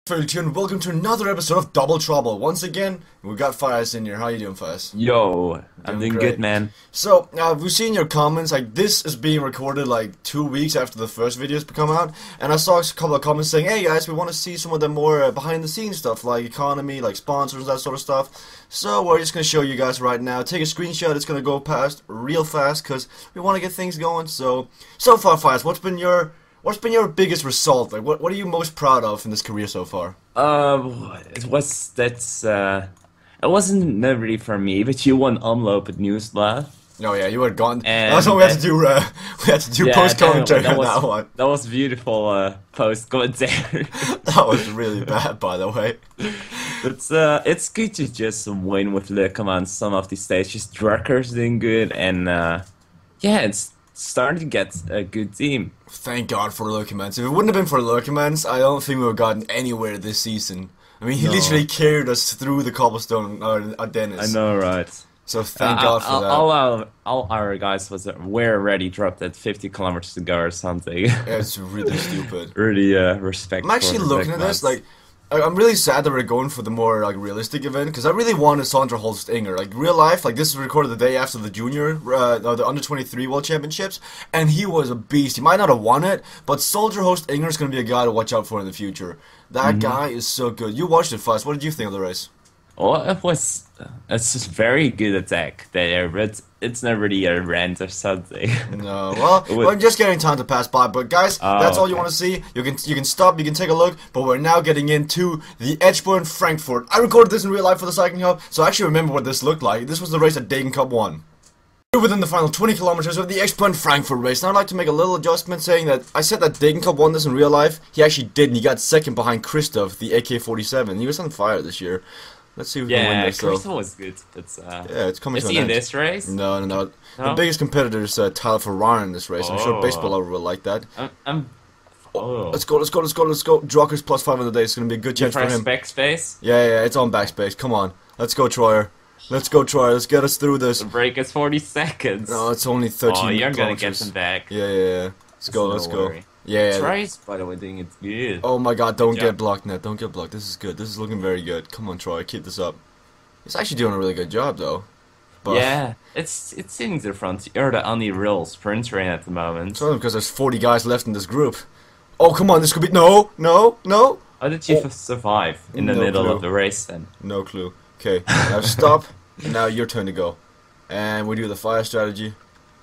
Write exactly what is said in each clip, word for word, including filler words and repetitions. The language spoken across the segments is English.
Tune. Welcome to another episode of Double Trouble. Once again, we've got Fires in here. How you doing, Fires? Yo, I'm doing, doing good, man. So, uh, we've seen your comments, like, this is being recorded, like, two weeks after the first videos come out, and I saw a couple of comments saying, hey guys, we want to see some of the more uh, behind-the-scenes stuff, like economy, like sponsors, that sort of stuff. So, we're just going to show you guys right now. Take a screenshot, it's going to go past real fast, because we want to get things going. So, so far, Fires, what's been your... What's been your biggest result? Like, what what are you most proud of in this career so far? Um, it was that's uh, it wasn't really for me, but you won Omloop at Nieuwsblad. Oh yeah, you were gone. And That's what we had to do. Uh, we had to do yeah, post commentary that on was, that one. That was beautiful uh, post commentary. That was really bad, by the way. It's uh, it's good to just win with luck on some of these stages. Drucker's doing good, and uh, yeah, it's starting to get a good team. Thank God for Lurkemans. If it wouldn't have been for Lurkemans, I don't think we would have gotten anywhere this season. I mean, he No. literally carried us through the cobblestone uh, at Dennis. I know, right? So thank Uh, God for all, that. all our all our guys was were already dropped at fifty kilometers to go or something. Yeah, it's really stupid. Really uh, respect. I'm actually for the looking big at this, lads. like, I- I'm really sad that we're going for the more, like, realistic event, because I really wanted Sandra Holst Inger. Like, real life, like, this is recorded the day after the junior, uh, no, the under twenty-three World Championships, and he was a beast. He might not have won it, but Soldier Host Inger is going to be a guy to watch out for in the future. That guy is so good. You watched it first. What did you think of the race? Oh, it was it's just very good attack there, but it's not really a rant or something. No, well, It would- I'm just getting time to pass by. But guys, Oh, that's all you okay. want to see. You can you can stop, you can take a look. But we're now getting into the Edgeburn Frankfurt. I recorded this in real life for the Cycling Hub, so I actually remember what this looked like. This was the race that Dagen Cup won. We're within the final twenty kilometers of the Edgeburn Frankfurt race. Now I'd like to make a little adjustment, saying that I said that Dagen Cup won this in real life. He actually did, and he got second behind Christoph, the A K forty-seven. He was on fire this year. Let's see who can win Yeah, this. though. Crystal was good, but uh, Yeah, it's coming is to an he in end. this race? No, no, no. The No? biggest competitor is uh, Tyler Ferrari in this race. I'm sure Oh. baseball lover will like that. I'm. I'm oh, Let's go, let's go, let's go, let's go. Drucker's plus five on the day. It's going to be a good you chance for press him. backspace. Yeah, yeah, it's on backspace. Come on. Let's go, Troyer. Let's go, Troyer. Let's get us through this. The break is forty seconds. No, it's only thirteen oh, you're gonna get kilometers. them back. Yeah, yeah, yeah. Let's go, no let's go. worry. Yeah, yeah. Trice, by the way, doing it good. Oh my god, don't Good get job. blocked, Ned. Don't get blocked. This is good. This is looking very good. Come on, Troy. Keep this up. He's actually doing a really good job, though. But Yeah, it's it's in the front. You're the only real sprinter in at the moment. it's only because there's forty guys left in this group. Oh, come on. This could be... No, no, no. How did you Oh. survive in the No middle clue. of the race then? No clue. Okay, now stop. Now your turn to go. And we do the fire strategy.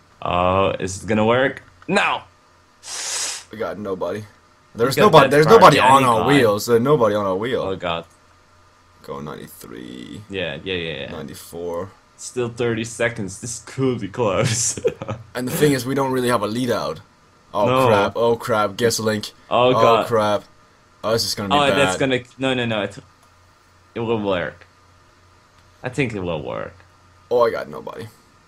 Oh, is it gonna work? No! We got nobody. There's got nobody. that There's far, nobody yeah, on our Nikolai. wheels. There's nobody on our wheel. Oh god. Go ninety-three, Yeah, yeah, yeah, yeah. ninety-four. Still thirty seconds. This could be close. And the thing is, we don't really have a lead out. Oh No. crap! Oh crap! Guess a link. oh god. crap! Oh, this is gonna be Oh, bad. that's gonna. No, no, no. It, it will work. I think it will work. Oh, I got nobody.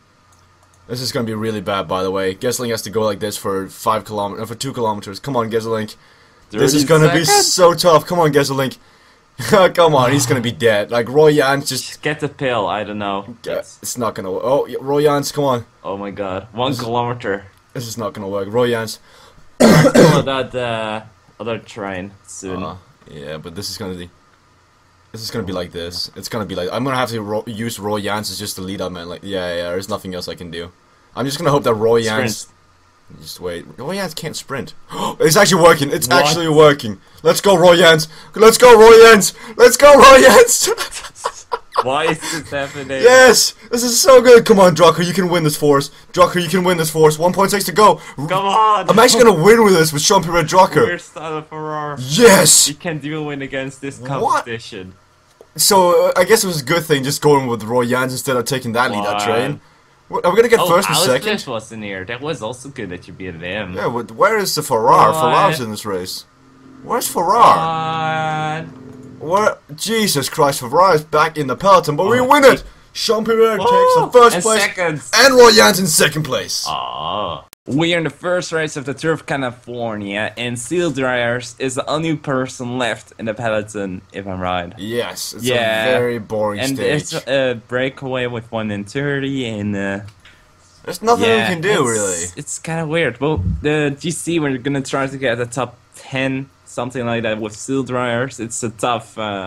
This is gonna be really bad, by the way. Gesseling has to go like this for five kilometers, for two kilometers. Come on, Gesseling. This is thirty gonna be seconds? so tough. Come on, Gesseling. Come on, he's gonna be dead. Like Roy Jans just. Just get the pill. I don't know. Yeah, It's- it's not gonna work. Oh, yeah, Roy Jans, come on. oh my god. One This is- kilometer. This is not gonna work. Roy Jans. Follow that uh, other train soon. Uh, yeah, but this is gonna be. This is gonna be like this. It's gonna be like I'm gonna have to ro use Roy Jans as just the lead up man. Like yeah, yeah. There's nothing else I can do. I'm just gonna hope that Roy Jans. Sprint. Just wait. Roy Jans can't sprint. It's actually working. It's What? actually working. Let's go, Roy Jans. Let's go, Roy Jans. Let's go, Roy Jans. Why is this happening? Yes, this is so good. Come on, Drucker, you can win this for us. Drucker, you can win this for us. one point six to go. Come on! I'm actually gonna win with this with Jean-Pierre Drucker. We're Tyler Ferrar. Yes. You can't even win against this What? competition. So uh, I guess it was a good thing just going with Roy Jans instead of taking that lead out What? train. What, are we gonna get Oh, first and Alice second? Bliss was in here. That was also good that you beat him. Yeah. But where is the Ferrar? What? Ferrar's in this race. Where's Ferrar? What? Where? Jesus Christ, Ferrar is back in the peloton, but we Oh, win it. Jean-Pierre takes the first and place, seconds. and Roy Jans in second place. Oh. We are in the first race of the Tour of California, and Seal Dryers is the only person left in the peloton, if I'm right. Yes, it's Yeah. a very boring And stage. it's a breakaway with one in thirty, and uh, There's nothing yeah, we can do, it's, really. It's kind of weird. Well, the G C, we're gonna try to get the top ten, something like that, with seal dryers. It's a tough, uh,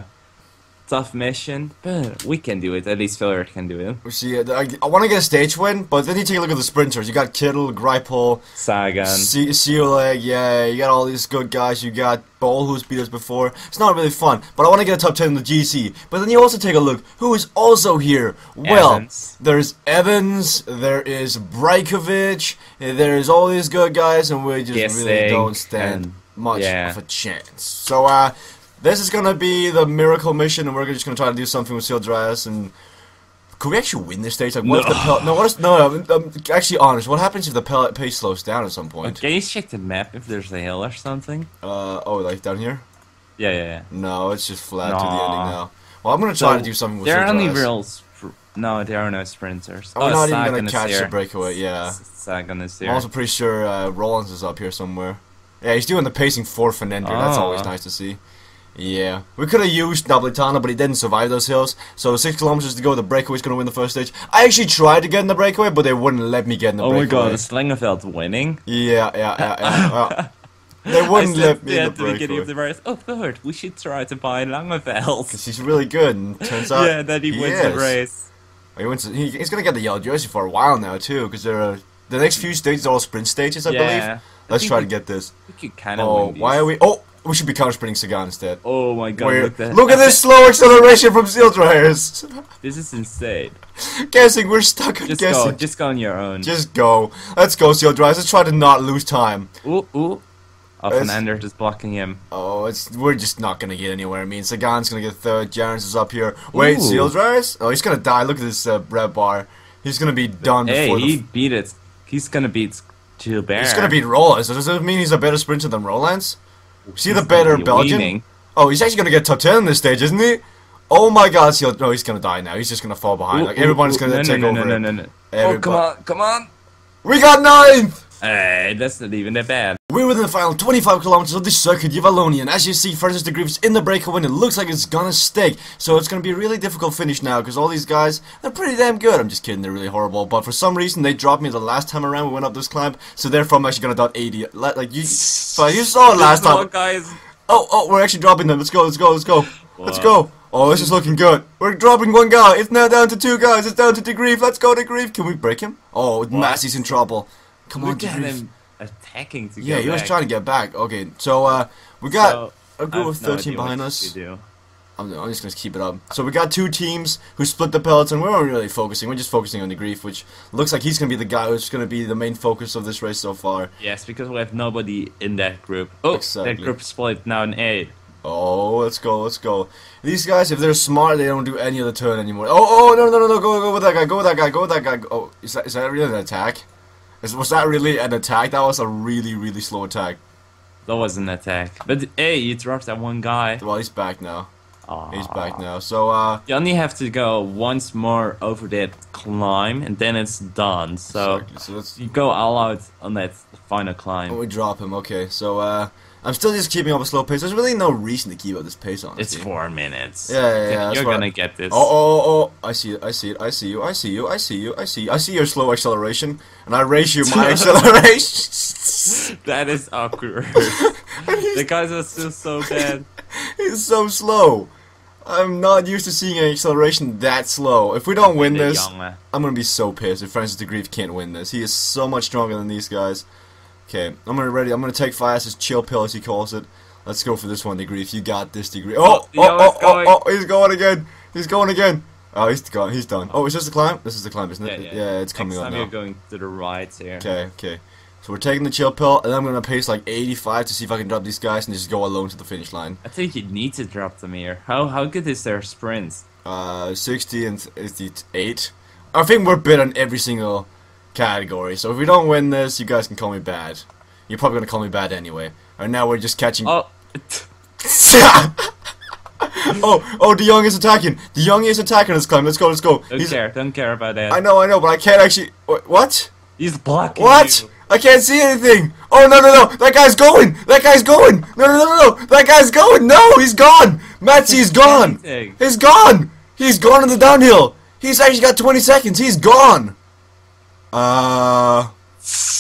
tough mission, but we can do it. At least Filler can do it. We see, uh, I, I want to get a stage win, but then you take a look at the sprinters. You got Kittle, Greipel, Sagan. Se Sealeg, yeah, you got all these good guys. You got Bol, who's beat us before. It's not really fun, but I want to get a top ten in the G C. But then you also take a look, who is also here? Well, Evans. there's Evans, there is Brajkovic, there's all these good guys, and we just Guessing really don't stand and- much yeah. of a chance. So, uh, this is gonna be the miracle mission, and we're just gonna try to do something with Seal Dryas. And could we actually win this stage? Like, what if the No. pellet? No, what is no? I'm, I'm actually honest. What happens if the pellet pace slows down at some point? Can you check the map if there's a hill or something? Uh oh, like down here? Yeah, yeah, yeah. No, it's just flat to the Nah. ending now. Well, I'm gonna try So, to do something with There are Seal only Dryas. real. Spr no, there are no sprinters. Oh, we're not even Sagan gonna is catch here. the breakaway. Yeah, S- Sagan is here. I'm also pretty sure uh, Rollins is up here somewhere. Yeah, he's doing the pacing for Fernando. That's always Ah. nice to see. Yeah, we could have used Napolitano, but he didn't survive those hills. So six kilometers to go. The breakaway's gonna win the first stage. I actually tried to get in the breakaway, but they wouldn't let me get in the Oh my breakaway. god, is Slingerfeld winning? Yeah, yeah, yeah, yeah. yeah. They I wouldn't said let me in at the the beginning of breakaway. the race, oh third, we should try to buy Langerfeld. Because he's really good, and turns out Yeah, that he, wins the is. race. He wins. He, he's gonna get the yellow jersey for a while now too, because there are the next few stages are all sprint stages, I Yeah. believe. I Let's think try we- to get this. We could kind of Oh, win these. why are we? Oh, we should be counter sprinting Sagan instead. Oh my god, We're- look, that, look at this slow acceleration from Seal Dryers. This is insane. Guessing, we're stuck on Just guessing. go, just go on your own. Just go. Let's go, Seal Dryers. Let's try to not lose time. Ooh, ooh. Oh, It's- Fernandez is blocking him. Oh, it's we're just not gonna get anywhere. I mean, Sagan's gonna get third. Jarens is up here. Wait, Ooh. Seal Dryers? Oh, he's gonna die. Look at this uh, red bar. He's gonna be done Hey, before he the. beat it. He's gonna beat Gilbert. He's gonna beat Rollins. Does that mean he's a better sprinter than Rollins? See the He's better gonna be Belgian? winning. Oh, he's actually gonna get top ten in this stage, isn't he? Oh my God, Seal. No, he's gonna die now. He's just gonna fall behind. Ooh, like ooh, everybody's ooh, gonna no, take no, over. no, no, it. no, no, no. Oh, Everybody- come on, come on. We got ninth. Hey, that's not even that bad. We're within the final twenty-five kilometers of the circuit of Valonian. As you see, Francis de Grief's in the breakaway, and it looks like it's gonna stick. So it's gonna be a really difficult finish now, because all these guys, they're pretty damn good. I'm just kidding, they're really horrible. But for some reason, they dropped me the last time around we went up this climb. So therefore, I'm actually gonna dot eighty. Like, like you, so you saw it last Come on, time. guys. Oh, oh, we're actually dropping them. Let's go, let's go, let's go. Let's Wow. go. Oh, this is looking good. We're dropping one guy. It's now down to two guys. It's down to de Grief. Let's go, de Grief. Can we break him? Oh, Massey's in trouble. Come on, Look de at Grief. him attacking to Yeah, go he was back. trying to get back. Okay, so uh, we got So, a I group have of no thirteen idea what behind to us. do. I'm, I'm just gonna keep it up. So we got two teams who split the pellets, and we weren't really focusing. We're just focusing on de Grief, which looks like he's gonna be the guy who's gonna be the main focus of this race so far. Yes, because we have nobody in that group. Oh, Exactly. that group split now in eight. Oh, let's go, let's go. These guys, if they're smart, they don't do any of the turn anymore. Oh, oh, no, no, no, no, go, go with that guy, go with that guy, go with that guy. Oh, is that, is that really an attack? Is, was that really an attack? That was a really, really slow attack. That was an attack. But hey, you dropped that one guy. Well, he's back now. Aw. He's back now. So, uh, You only have to go once more over that climb, and then it's done. So exactly. So let's. you go all out on that final Oh, climb. we drop him. Okay, so uh, I'm still just keeping up a slow pace. There's really no reason to keep up this pace, honestly. It's four minutes. Yeah, yeah, yeah, that's You're what I- gonna get this. Oh, oh, oh, oh, I see it, I see it, I see you, I see you, I see you, I see I see your slow acceleration, and I raise you my acceleration. That is awkward. The guys are still so bad. He's so slow. I'm not used to seeing an acceleration that slow. If we don't win They're this, young, man. I'm gonna be so pissed if Francis de Grief can't win this. He is so much stronger than these guys. Okay, I'm gonna ready. I'm gonna take Fias's chill pill, as he calls it. Let's go for this one, de Grief. You got this, de Grief. Oh, Oh, oh, yo, oh, it's oh, going. oh, he's going again. He's going again. Oh, he's gone. He's done. Oh, is this the climb? This is the climb, isn't Yeah, it? yeah. it's coming Next up time now. you're going to the right here. Okay, okay. So we're taking the chill pill, and I'm gonna pace like eighty-five to see if I can drop these guys and just go alone to the finish line. I think you need to drop them here. How how good is their sprint? Uh, sixty and eighty-eight. I think we're better in every single category. So if we don't win this, you guys can call me bad. You're probably gonna call me bad anyway. And now we're just catching. Oh, oh, oh, De Jong is attacking. De Jong is attacking this climb. Let's go, let's go. don't He's, care, don't care about that. I know, I know, but I can't actually. Wh- What? He's blocking What? you. I can't see anything. Oh no no no! That guy's going. That guy's going. No no no no no! That guy's going. No, he's gone. Matsy's gone. Anything. He's gone. He's gone in the downhill. He's actually got twenty seconds. He's gone. Uh.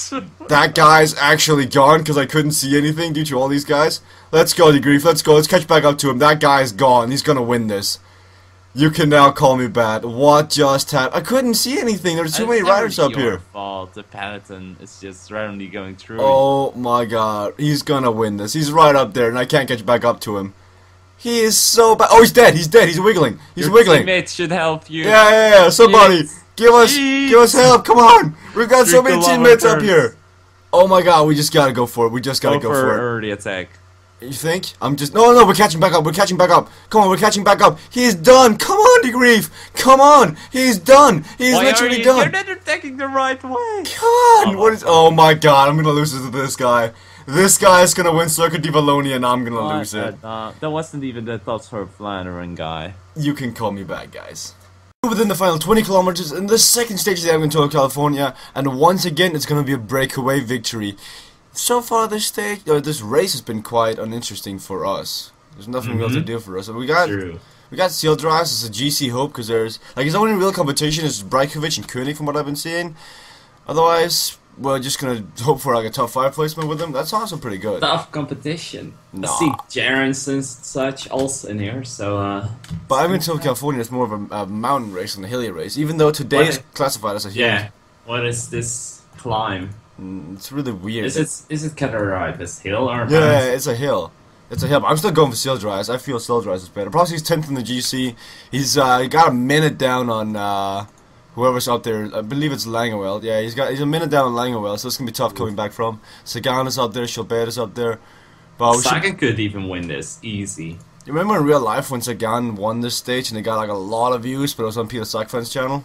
That guy's actually gone because I couldn't see anything due to all these guys. Let's go, Degreef. Let's go. Let's catch back up to him. That guy's gone. He's gonna win this. You can now call me bad. What just happened? I couldn't see anything. There's too It's many never riders up your here. fault. The peloton is just randomly going through. Oh my god. He's gonna win this. He's right up there and I can't catch back up to him. He is so bad. Oh, he's dead. He's dead. He's wiggling. He's Your wiggling. teammates should help you. Yeah, yeah, yeah. Somebody. Jeez. Give us, Jeez. give us help. Come on. We've got so Three many teammates up kilometers. here. Oh my god. We just gotta go for it. We just gotta Go go, for for it. early attack. You think? I'm just... No, no, we're catching back up. We're catching back up. Come on, we're catching back up. He's done. Come on, Degreef. Come on. He's done. He's Why literally are you, done. You're not attacking the right way. Come on. What is... Oh my god. I'm gonna lose it to this guy. This guy is gonna win Circuit di Valonia and I'm gonna What lose it. the- uh, that wasn't even the thoughts for Flandering guy. You can call me bad, guys. Within the final twenty kilometers in the second stage of the Edmonton, California, and once again it's gonna be a breakaway victory. So far, this stage, or this race has been quite uninteresting for us. There's nothing Mm-hmm. real to do for us. We got True. we got Seal Drives as a G C hope because there's like his only real competition is Brajkovic and Koenig from what I've been seeing. Otherwise, we're just gonna hope for like a top five placement with him. That's also pretty good. Tough competition. Nah. I see Jarens and such also in here, so uh, But Edmonton, California is more of a, a mountain race than a hilly race. Even though today What is is- classified as a hill. yeah. What is this climb? Mm, it's really weird. Is it is it categorized as hill or Yeah, mountain? it's a hill. It's a hill. But I'm still going for Seal Drives. I feel Seal Drives is better. Plus, he's tenth in the G C. He's uh, got a minute down on uh, whoever's up there. I believe it's Langewell. Yeah, he's got he's a minute down on Langewell, so it's gonna be tough coming back from. Sagan is up there. Chilbert is up there. But we should, Sagan could even win this easy. you remember in real life when Sagan won this stage and he got like a lot of views, but it was on Peter Sackfan's channel.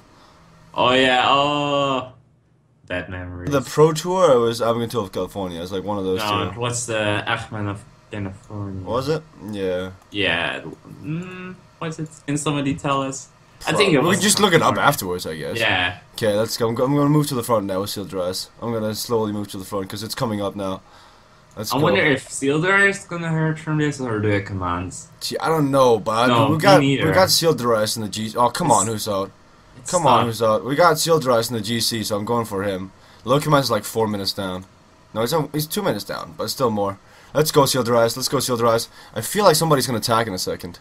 Oh yeah, oh, bad memories. The Pro Tour, it was Edmonton of California. It's like one of those no, two. what's the Achman of California? Was it? Yeah. Yeah. Mm, what's it? Can somebody tell us? I think it we was. can just look it up California. afterwards, I guess. Yeah. Okay, let's go. I'm, go I'm gonna move to the front now with Seal Drives. I'm gonna slowly move to the front because it's coming up now. Let's I go. wonder if Sealder is gonna hurt from this or the commands. Gee, I don't know, but No, we me got we neither. got Seal Drives in the G. Oh, come on, who's out? It's Come on, tough. who's out? We got Seal Drives in the G C, so I'm going for him. Lokiman's like four minutes down. No, he's on, he's two minutes down, but still more. Let's go Seal Drives. Let's go Seal Drives. I feel like somebody's gonna attack in a second.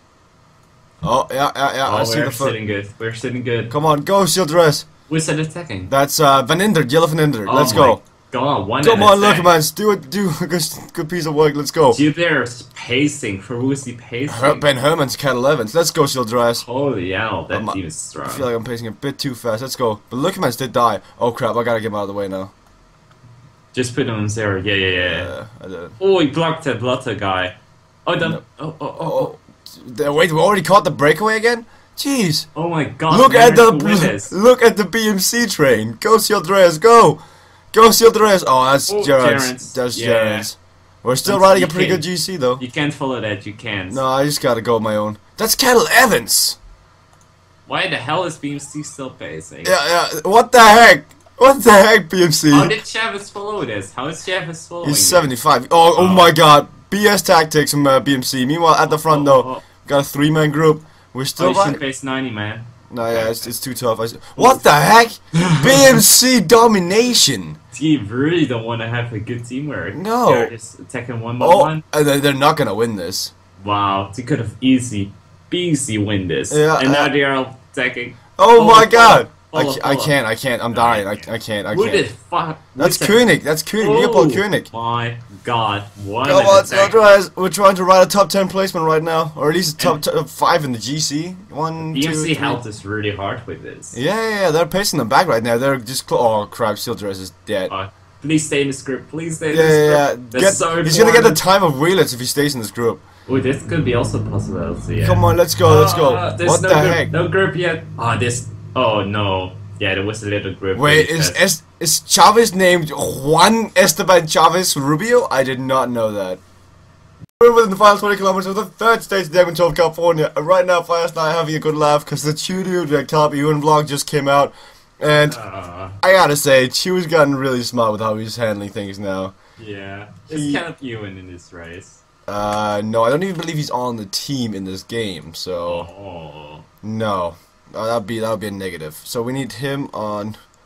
Oh yeah, yeah, yeah. Oh, I see we're the foot. sitting good. We're sitting good. Come on, go Seal Drives. Who's it attacking? That's uh, Van Indert, Yellow Van Indert. Oh Let's my go. God, one Come at on, a look, time. man. Do it. Do a good, good piece of work. Let's go. Dude, they're pacing. For who's he pacing? Her Ben Herman's Cat elevens. Let's go, Seal Drives. Holy hell, that I'm- team is strong. I feel like I'm pacing a bit too fast. Let's go. But Lookman's did die. Oh crap! I gotta get him out of the way now. Just put him on zero. Yeah, yeah, yeah. Yeah, I did. Oh, he blocked that Lotta guy. Oh, the, No. oh, oh, oh, Oh, oh. there- wait. We already caught the breakaway again. Jeez. Oh my God! Look man, at the who win this? look at the B M C train. Go Seal Drives. Go. Go Seal Drives. Oh, that's Oh, Gerrans. Gerrans. That's Yeah. Gerrans. We're still That's- riding a you pretty can't- good G C though. You can't follow that. You can't. No, I just gotta go on my own. That's Kettle Evans. Why the hell is B M C still pacing? Yeah, yeah. What the heck? What the heck, B M C? How did Chavez follow this? How is Chavez following He's this? seventy-five. Oh, oh, Oh. my God. B S tactics from uh, B M C. Meanwhile, at the front Oh, though, oh, oh. got a three-man group. We're Oh, still you should riding. pace ninety, man. No, yeah, it's, it's too tough. I s what the heck? B M C domination. Team really don't want to have a good teamwork. No. They're just attacking one by Oh, one. and they- they're not gonna win this. Wow, they could have easy, easy win this. Yeah, and now uh, they are all attacking. Oh, Oh, my follow, God! I, follow, ca- I follow. can't. I can't. I'm No, dying. I, you can't. I can't. I Who can't. the fuck? That's who's that? Koenig. That's Koenig. Leopold Koenig. Oh my God! What Come an on, Seal attack. Drives. We're trying to ride a top ten placement right now, or at least a top t- five in the G C. One, B M two, C three. helped us really hard with this. Yeah, yeah, yeah, they're pacing them back right now. They're just cl- oh crap, Seal Drives is dead. Uh, please stay in the script. Please stay in yeah, the yeah, yeah. script. That's Get, so he's gonna get the important. time of wheelers if he stays in this group. Oh, this could be also a possibility. Yeah. Come on, let's go, let's go. Uh, there's What no the group, heck? No group yet. Ah, this. Oh no. Yeah, there was a little group. Wait, really is, fast. is is Chavez named Juan Esteban Chavez Rubio? I did not know that. We're within the final twenty kilometers of the third stage of Edmonton, California. And right now, Fires and I are having a good laugh because the Chudu the Top Ewan vlog just came out. And Uh, I gotta say, Chu's gotten really smart with how he's handling things now. yeah. He- It's kind of Ewan in this race. Uh, no, I don't even believe he's on the team in this game, so... Oh. No. Uh, that'd be that would be a negative. So we need him on.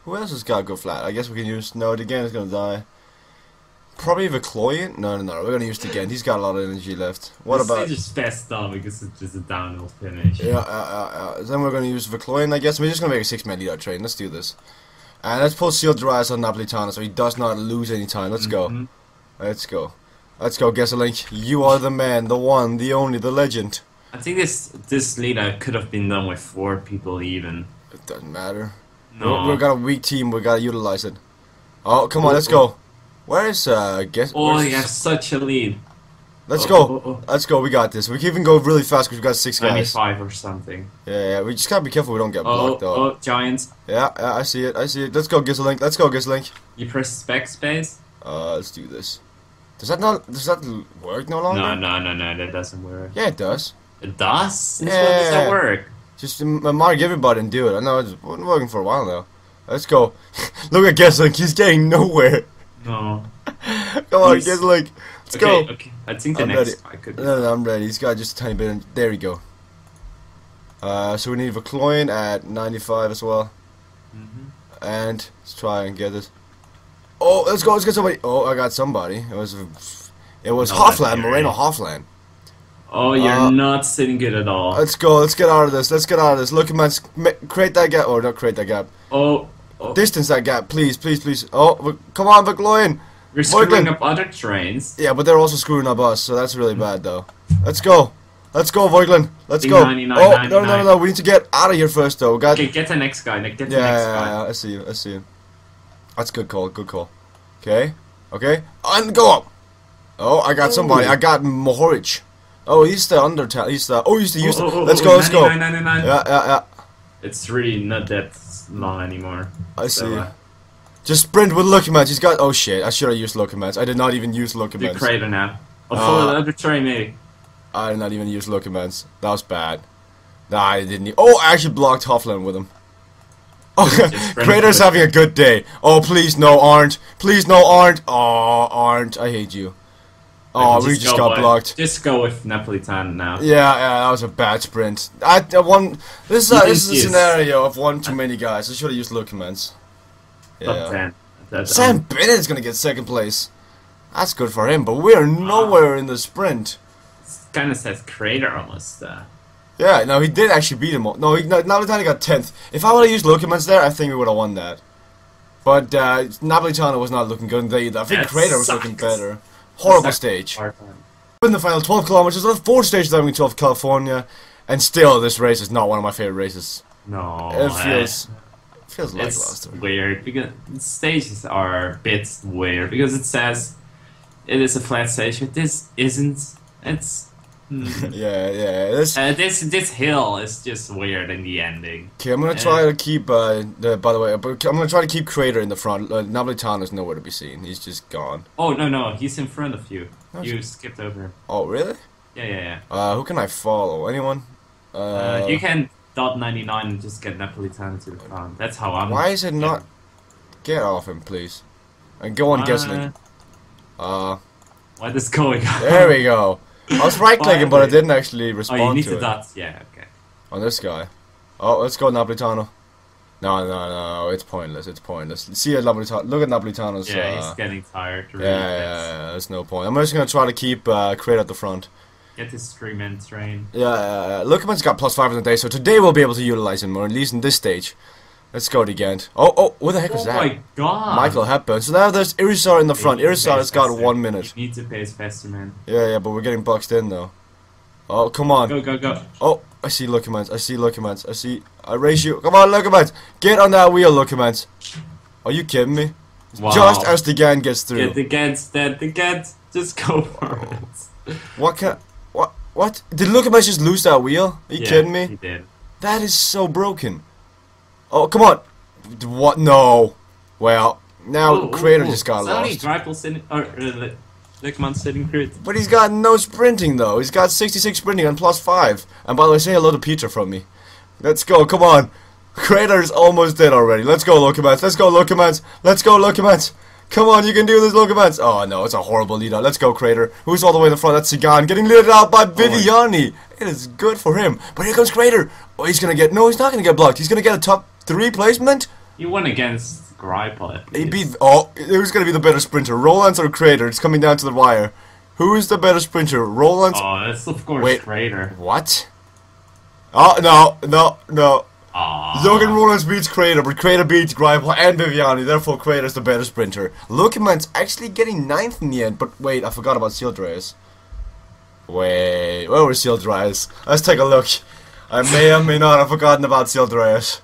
Who else has got good flat? I guess we can use. No, again is gonna die. Probably Vicloyan? No, no, no. We're gonna use it again. He's got a lot of energy left. What this about? This is best though because it's just a downhill finish. Yeah, uh, uh, uh, then we're gonna use Vicloyan, I guess. We're just gonna make a six-man lead-out train. Let's do this. And let's pull Sealed Darius on Napolitano so he does not lose any time. Let's go. Mm-hmm. Let's go. Let's go, Gesselink. You are the man, the one, the only, the legend. I think this this lead-out could have been done with four people even. It doesn't matter. No. We- We've got a weak team. We gotta utilize it. Oh, come on, let's go. Where is uh? Guess. Oh, where's- you have such a lead. Let's Oh, go. oh, oh. Let's go. We got this. We can even go really fast because we've got six guys. ninety-five or something. Yeah, yeah. We just gotta be careful we don't get Oh, blocked though. oh, Giants. Yeah, yeah. I see it. I see it. Let's go, Gisselink. Let's go, Gisselink. You press backspace? Uh, let's do this. Does that not? Does that l- work no longer? No, no, no, no, that doesn't work. Yeah, it does. It does? Since Yeah. when does that work? Just um, mark everybody and do it. I know it's been working for a while now. Let's go. Look at Gisselink. He's getting nowhere. No. Come on, He's- Gisselink. Let's okay, go. okay. I think the I'm next ready. guy could be. No, no, I'm ready. He's got just a tiny bit. In, there we go. Uh, so we need Vicloyan at ninety-five as well. Mhm. And let's try and get this. Oh, let's go. Let's get somebody. Oh, I got somebody. It was, it was No, Hoffland, that's Moreno Gary. Hoffland. Oh, you're Uh, not sitting good at all. Let's go. Let's get out of this. Let's get out of this. Look, man, create that gap. Oh, not create that gap. Oh, oh. Distance that gap, please, please, please. Oh, Vic- come on, Vicloyan. You're screwing Morgan. up other trains. Yeah, but they're also screwing up us, so that's really bad, though. Let's go. Let's go, Voigtland. Let's go. ninety-nine, Oh, no, no, no, ninety-nine. no. We need to get out of here first, though. We got. Okay, get the next guy. Get the Yeah, next yeah, guy. yeah, I see you. I see you. That's good call. Good call. Okay. Okay. And go up. Oh, I got somebody. Ooh. I got Mohoric. Oh, he's the undertale. He's the. Oh, he's the. He's the Oh, oh, oh, let's oh, go. Let's go. ninety-nine, ninety-nine. Yeah, yeah, yeah. It's really not that long anymore. I see. So, uh, Just sprint with Lucky Mans. He's got. Oh shit! I should have used Lucky Mans. I did not even use Lucky do Mans. crater now. Oh, Uh, follow the other train, maybe. I did not even use Lucky Mans. That was bad. Nah, I didn't. e- Oh, I actually blocked Hoffland with him. Oh, Just sprint Crater's with- having a good day. Oh, please no, aren't. Please no, aren't. Oh, aren't. I hate you. Oh, Okay, we just go got with- blocked. Just go with Napolitan now. Yeah, yeah, that was a bad sprint. I, I one. This is a, You this is a didn't use- scenario of one too many guys. I should have used Lucky Mans. Top Yeah. ten. That's, Sam um, Bennett's gonna get second place. That's good for him, but we're nowhere in the sprint. kind of says crater almost. Uh, Yeah, no, he did actually beat him. all- No, he, no, Napolitano got tenth. If I would have used Lucky Mans there, I think we would have won that. But uh, Napolitano was not looking good either. I think That Crater was sucks. looking better. Horrible sucks. stage. hard time. In the final twelve kilometers, the fourth stage of the twelve California, and still this race is not one of my favorite races. No, It uh, feels feels it's lackluster. weird because stages are a bit weird because it says it is a flat stage, but this isn't. It's hmm. Yeah, yeah. This. uh, this this hill is just weird in the ending. Okay, I'm gonna try to keep. Uh, the, by the way, but I'm gonna try to keep Crater in the front. Uh, Napolitano's nowhere to be seen. He's just gone. Oh no no, he's in front of you. Oh, You skipped over him. Oh, really? Yeah yeah yeah. Uh, who can I follow? Anyone? Uh, Uh, you can dot ninety-nine and just get Napolitano to the front. That's how I'm. Why is it not? Get off him, please. And go on, Uh, Gessling. Uh, What is going on? there we go. I was right clicking, but I Why? didn't actually Oh, respond you need to to it. dot. Yeah okay. On this guy. Oh, let's go Napolitano. No, no, no, it's pointless. It's pointless. See at Napolitano. Look at Napolitano's. Yeah, uh, he's getting tired. yeah, Really. yeah, yeah, That's- yeah, there's no point. I'm just gonna try to keep uh, Crater at the front. Get his three-man train. Yeah, yeah, yeah. Luckman's got plus five in the day, so today we'll be able to utilize him, or at least in this stage. Let's go to Ghent. Oh, oh, what the heck was Oh that? my god! Michael Hepburn. So now there's Irisar in the front. You need to Irisar pace has got faster. one minute. You need to pace faster, man. Yeah, yeah, but we're getting boxed in though. Oh, come on. Go, go, go. Oh, I see Lucky Mans. I see Lucky Mans. I see. I race you. Come on, Lucky Mans. Get on that wheel, Lucky Mans. Are you kidding me? Wow. Just as the gang gets Yeah, through. the Gant's dead. The Gant. Just go for it. What can? What? What? Did Lucky Mans just lose that wheel? Are you Yeah, kidding me? He did. That is so broken. Oh, come on. What? No. Well, now Ooh, Crater ooh, just got Sorry, lost. Greipel sitting. Or, uh, Lickman sitting crit. But he's got no sprinting though. He's got sixty-six sprinting and plus five. And by the way, say hello to Peter from me. Let's go. Come on. Crater's almost dead already. Let's go, Locomans. Let's go, Locomans. Let's go, Locomans. Come on, you can do this, Locomans. Oh no, it's a horrible lead out. Let's go, Crater. Who's all the way in the front? That's Sagan getting leaded out by Viviani. It is good for him. But here comes Crater. Oh, he's gonna get. No, he's not gonna get blocked. He's gonna get a top three placement. He won against Greipel. at He least. beat. Oh, who's gonna be the better sprinter, Rollins or Crater? It's coming down to the wire. Who is the better sprinter, Rollins? Oh, that's of course Wait. Crater. What? Oh no, no, no. Aw. Logan Rollins beats Crater, but Crater beats Greipel and Viviani. Therefore, Crater's the better sprinter. Lokeman's actually getting ninth in the end. But wait, I forgot about Seal Dryers. Wait, where were Seal Dryers? Let's take a look. I may or may not have forgotten about Seal Dryers.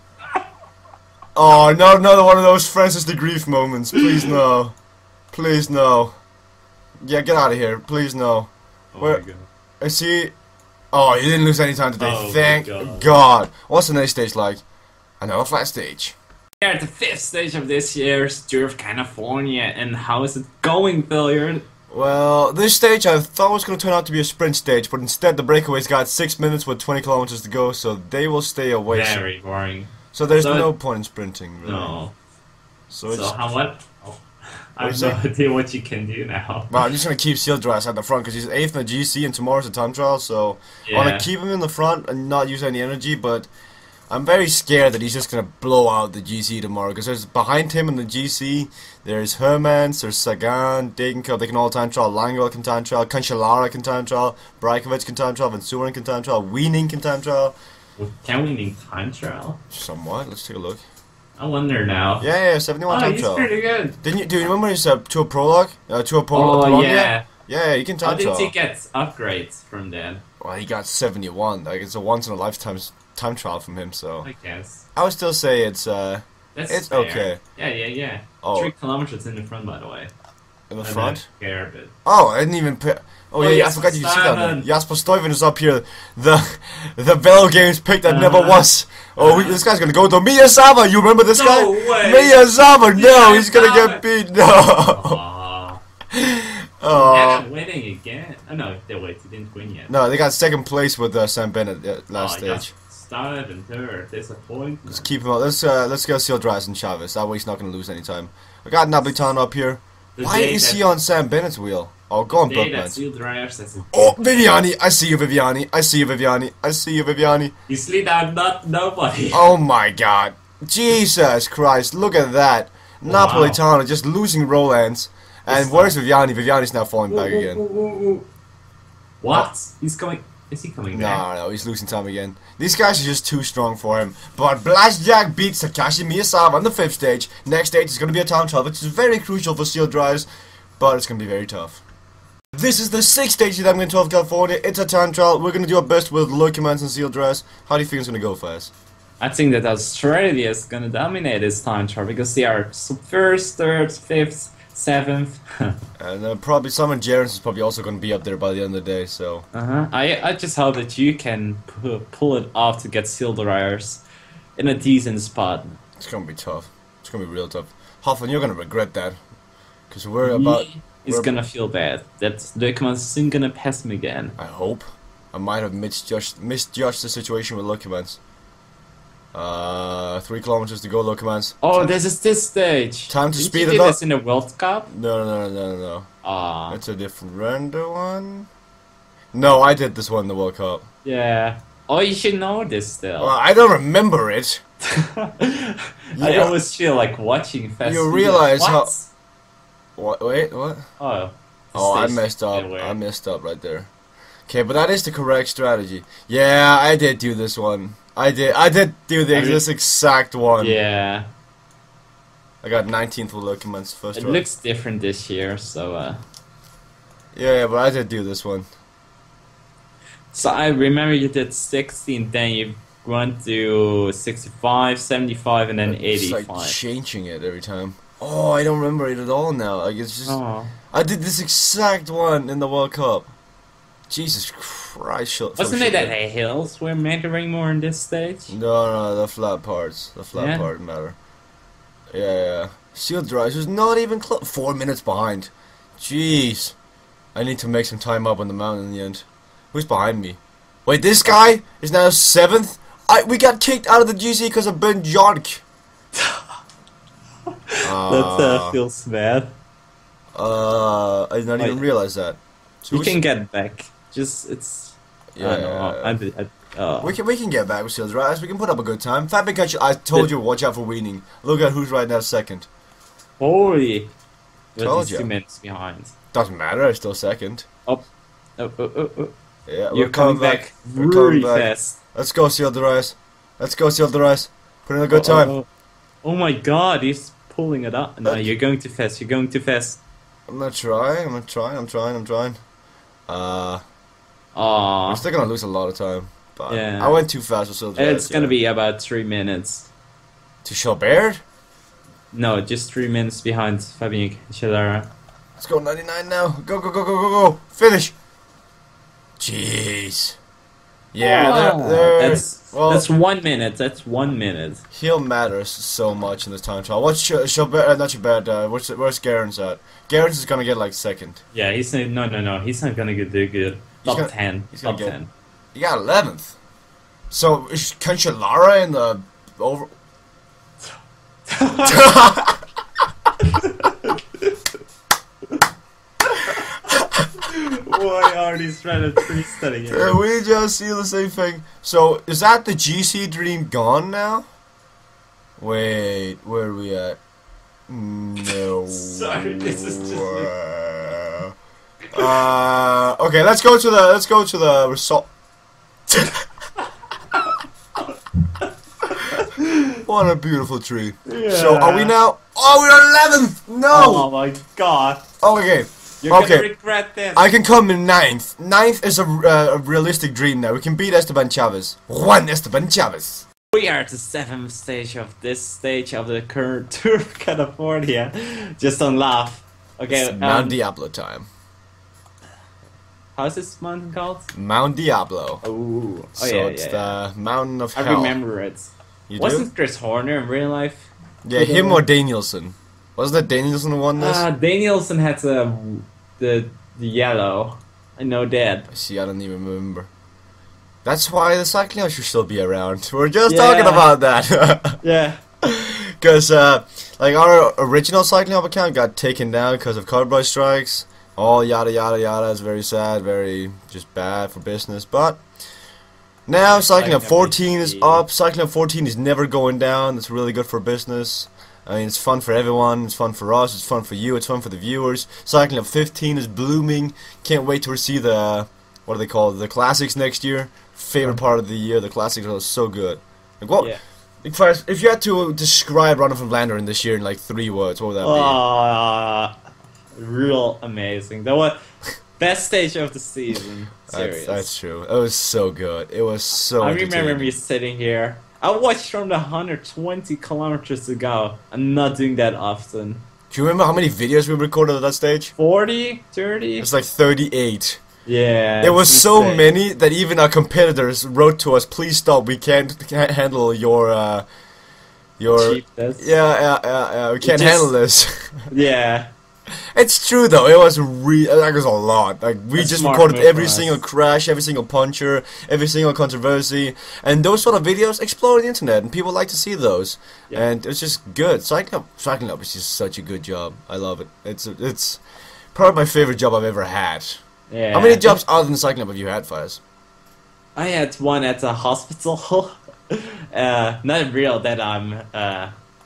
Oh, not another one of those Francis the Grief moments. Please no. Please no. Yeah, get out of here. Please no. Oh Where- my god. I see. Oh, you didn't lose any time today. Oh my Thank God. God. What's the next stage like? Another flat stage. We're at the fifth stage of this year's Tour of California, and how is it going, Phil? You're Well, this stage I thought was going to turn out to be a sprint stage, but instead the breakaways got six minutes with twenty kilometers to go, so they will stay away. So, very boring. so there's So- no point in sprinting, really. No. So, So it's, how what? Oh, I What have you no say? idea what you can do now. well, I'm just going to keep Seal Dryas at the front because he's eighth in the G C and tomorrow's a time trial, so I want Yeah. to keep him in the front and not use any energy, but I'm very scared that he's just going to blow out the G C tomorrow because there's behind him in the G C, there's Hermans, there's Sagan, Degenkolb, they can all time trial, Langwell can time trial, Cancellara can time trial, Brajkovic can time trial, Van Suren can time trial, Wiening can time trial. Can we need time trial? Somewhat, let's take a look. I wonder now. Yeah, yeah, seventy-one Oh, time he's trial. pretty good. Didn't you, do you remember his uh, Tour Prologue? Uh, Tour Pro- Oh Prologue? yeah. Yeah, you can How time did trial. he get upgrades from that? Well, he got seventy-one, like it's a once in a lifetime s- time trial from him, so. I guess. I would still say it's, uh, That's It's fair. okay. Yeah, yeah, yeah. Oh. Three kilometers in the front, by the way. in the I front. don't care, but Oh, I didn't even put. Oh, Oh, yeah, yeah, I Jasper forgot you see that. Stuyven. Name. Jasper Stuyven is up here. The the Velo Games pick that never Uh-huh. was. Oh, we, this guy's gonna go to Miyazawa. You remember this No guy? way. Miyazawa. No, he's gonna Miyazawa. get beat. No. Aw. Oh. Yeah, winning again. Oh no, they wait, he didn't win yet. No, they got second place with uh, Sam Bennett uh, last oh, stage. Started and third. Disappointment. Let's keep him up. Let's uh, let's go Seal Dryas and Chavez. That way he's not gonna lose any time. We got Napolitano up here. The Why day is that- he on Sam Bennett's wheel? Oh, go on, Day that Bookman. Seal Dryers says Oh, Viviani! I see you, Viviani. I see you, Viviani. I see you, Viviani. you slid out not nobody. Oh my God! Jesus Christ! Look at that. Wow. Napolitano just losing Rolands. And It's where's Viviani? Viviani's now falling back again. What? He's coming. Is he coming No, back? no, he's losing time again. These guys are just too strong for him. But Blastjack beats Takashi Miyazawa on the fifth stage. Next stage is going to be a time trial, which is very crucial for Seal Dryers, but it's going to be very tough. This is the sixth stage that I'm going to of California. It's a time trial. We're going to do our best with Lurkemans and Seal Dryers. How do you think it's going to go, Faz? I think that Australia is gonna dominate this time trial because they are s- first, third, fifth, seventh. And uh, probably Simon Gerrans is probably also going to be up there by the end of the day, so... Uh-huh. I I just hope that you can pu- pull it off to get Seal Dryers in a decent spot. It's going to be tough. It's going to be real tough. Hoffman, you're going to regret that. Because we're about... He is we're- gonna feel bad that Lökman isn't gonna pass him again. I hope. I might have misjudged, misjudged the situation with Lurkemans. Uh, three kilometers to go, Lurkemans. Oh, this is this stage. Time to Didn't speed you it do up. this in the World Cup? No, no, no, no, no, no. Ah, It's a different render one. No, I did this one in the World Cup. yeah. Oh, you should know this still. Well, I don't remember it. I Yeah. always feel like watching fast. You videos. realize What? how- What? Wait, what? Oh. Oh, I stage messed up. anyway. I messed up right there. Okay, but that is the correct strategy. Yeah, I did do this one. I did. I did do the, I mean- this exact one. Yeah, I got nineteenth with Lurkemans first it round. looks different this year, so uh. Yeah, yeah, but I did do this one. So I remember you did sixteen, then you went to sixty-five, seventy-five, and then It's like eighty-five. changing it every time. Oh, I don't remember it at all now. Like it's just Oh. I did this exact one in the World Cup. Jesus Christ! shut- Wasn't some it that shit. the hills were mattering more in this stage? No, no, the flat parts. The flat Yeah? part matter. Yeah, yeah. Seal Dryers was not even close. Four minutes behind. Jeez. I need to make some time up on the mountain in the end. Who's behind me? Wait, this guy is now seventh? I We got kicked out of the G C because of Ben Jark. That uh, feels bad. Uh, I did not even Wait. realize that. So You who's- can get back. Just it's Yeah. Uh, no, I, did- I, uh, We can we can get back with Sealed Rise. We can put up a good time. Fat Pikachu, I told you, watch out for weaning. Look at who's right now second. holy! But Told he's ya. two minutes behind. Doesn't matter. It's still second. Oh, oh, oh, oh, oh. Yeah, You're we're coming back, We're coming really back. fast. Let's go, Sealed Rise. Let's go, Sealed Rise. Put in a good Oh, time. Oh, oh. Oh my god, he's pulling it up. No, Uh, you're going too fast. You're going too fast. I'm gonna try. I'm gonna try. I'm trying. I'm trying. Uh, Aw. I'm still gonna lose a lot of time. But Yeah. I went too fast with Sealed Rise. It's gonna yeah. be about three minutes. to Shelbaird. No, just three minutes behind Fabian Chilara. Let's go ninety-nine now. Go go go go go go. Finish. Jeez. Yeah, they're, they're, That's well, that's one minute. That's one minute. he'll matters so much in this time trial. What's Sh- Shelbaird? Uh, not Shelbaird. Uh, where's where's Garens at? Garens is gonna get like second. Yeah, he's not, no, no, no. He's not gonna do good. Top gonna- ten. he's Top gonna get- ten. You got eleventh. So is Cancellara in the over? Why are these trying to tree studying Can we just see the same thing? So is that the G C Dream gone now? Wait, where are we at? No. Sorry, this is just- Uh, uh, okay, let's go to the let's go to the result. What a beautiful tree. So are we now? Oh, we're eleventh. Oh No. my god. Oh, okay. You're Okay. gonna regret this. I can come in ninth. Ninth is a, uh, a realistic dream now. We can beat Esteban Chavez. Juan Esteban Chavez. We are at the seventh stage of this stage of the current Tour of California. Just don't laugh. Okay, It's Mount um, Diablo time. how's this mountain called? Mount Diablo. Oh, oh so yeah, it's yeah. the mountain of I hell. remember it. You Wasn't do? Chris Horner in real life? Yeah, him or Danielson. Wasn't it Danielson who won this? Ah, Danielson had the, the the yellow. I know that. See, I don't even remember. That's why the cycling should still be around. We're just Yeah. talking about that. Yeah. Because, uh, like, our original cycling hub account got taken down because of cardboard strikes. All yada yada yada. It's very sad, very just bad for business. But now Cycling Hub Cycling Hub fourteen is is- up. Cycling Hub fourteen is never going down. It's really good for business. I mean, it's fun for everyone. It's fun for us. It's fun for you. It's fun for the viewers. Cycling Hub fifteen is blooming. Can't wait to see the, what do they call it? The classics next year. Favorite part of the year. The classics are so good. Like, what? Yeah. If, I, if you had to describe Runner from Vlaanderen this year in like three words, what would that be? Ah, real amazing. That was best stage of the season. Serious. That's, that's true. It was so good. It was so. I remember entertaining. me sitting here. I watched from the one hundred twenty kilometers ago. I'm not doing that often. Do you remember how many videos we recorded at that stage? forty, thirty? It's like thirty-eight. Yeah. It was it's so insane. many that even our competitors wrote to us, "Please stop. We can't, can't handle your, uh, your." Cheapness. Yeah, yeah, yeah, yeah. We can't just- handle this. Yeah. It's true though. It was re. That was a lot. Like we That's just smart recorded move every for us. single crash, every single puncture, every single controversy, and those sort of videos explode the internet, and people like to see those. Yeah. And it's just good. Cycling up, cycling up is just such a good job. I love it. It's it's probably my favorite job I've ever had. Yeah. How many jobs other than cycling up have you had, Faz? I had one at the hospital. uh, not real that I'm uh,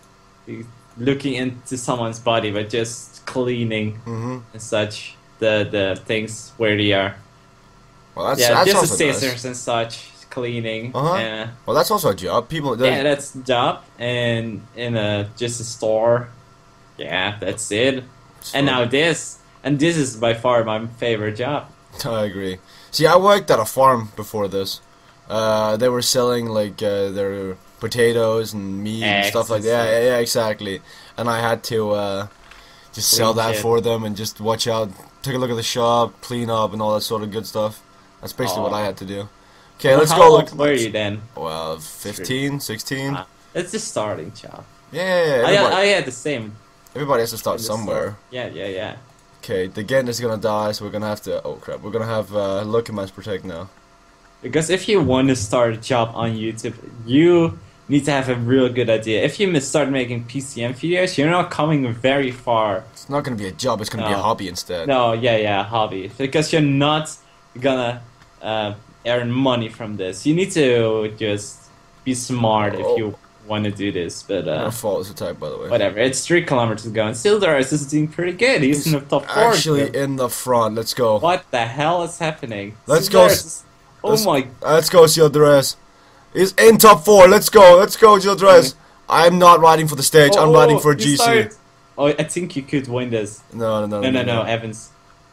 looking into someone's body, but just cleaning Mm-hmm. and such the the things where they are. Well, that's yeah, that's just the also nice. scissors and such cleaning. Uh-huh. Uh, Well, that's also a job. People. yeah, that's the job, and in a just a store. Yeah, that's it. And now this, and this is by far my favorite job. I agree. See, I worked at a farm before this. Uh, they were selling like uh, their potatoes and meat and Eggs stuff like and that. stuff. Yeah, yeah, exactly. And I had to uh, just sell Clean that shit. for them and just watch out, take a look at the shop, clean up, and all that sort of good stuff. That's basically what Aw. I had to do. Okay, let's How go old look. were you then? Well, fifteen, sixteen. Ah, it's the starting job. Yeah, yeah, yeah, I, everybody, I had the same. everybody has to start in the somewhere. store. Yeah, yeah, yeah. Okay, the Gent is gonna die, so we're gonna have to. Oh crap, we're gonna have uh, Lookman's protect now. Because if you want to start a job on YouTube, you need to have a real good idea. If you miss- start making P C M videos, you're not coming very far. It's not gonna be a job. It's gonna be a No. hobby instead. No, yeah, yeah, hobby. Because you're not gonna uh, earn money from this. You need to just be smart Oh. if you want to do this. But Uh, uh, faultless attack, by the way. whatever. It's three kilometers ago, and Sildaris is doing pretty good. He's in the top four. Actually, still. in the front. Let's go. What the hell is happening? Let's go, Sildaris is- Oh let's- my! Let's go, Sildrez. He's in top four. Let's go. Let's go, Sildrez. I'm not riding for the stage. I'm Oh, riding for you G C. started- Oh, I think you could win this. No, no, no, No, no, no, Evans.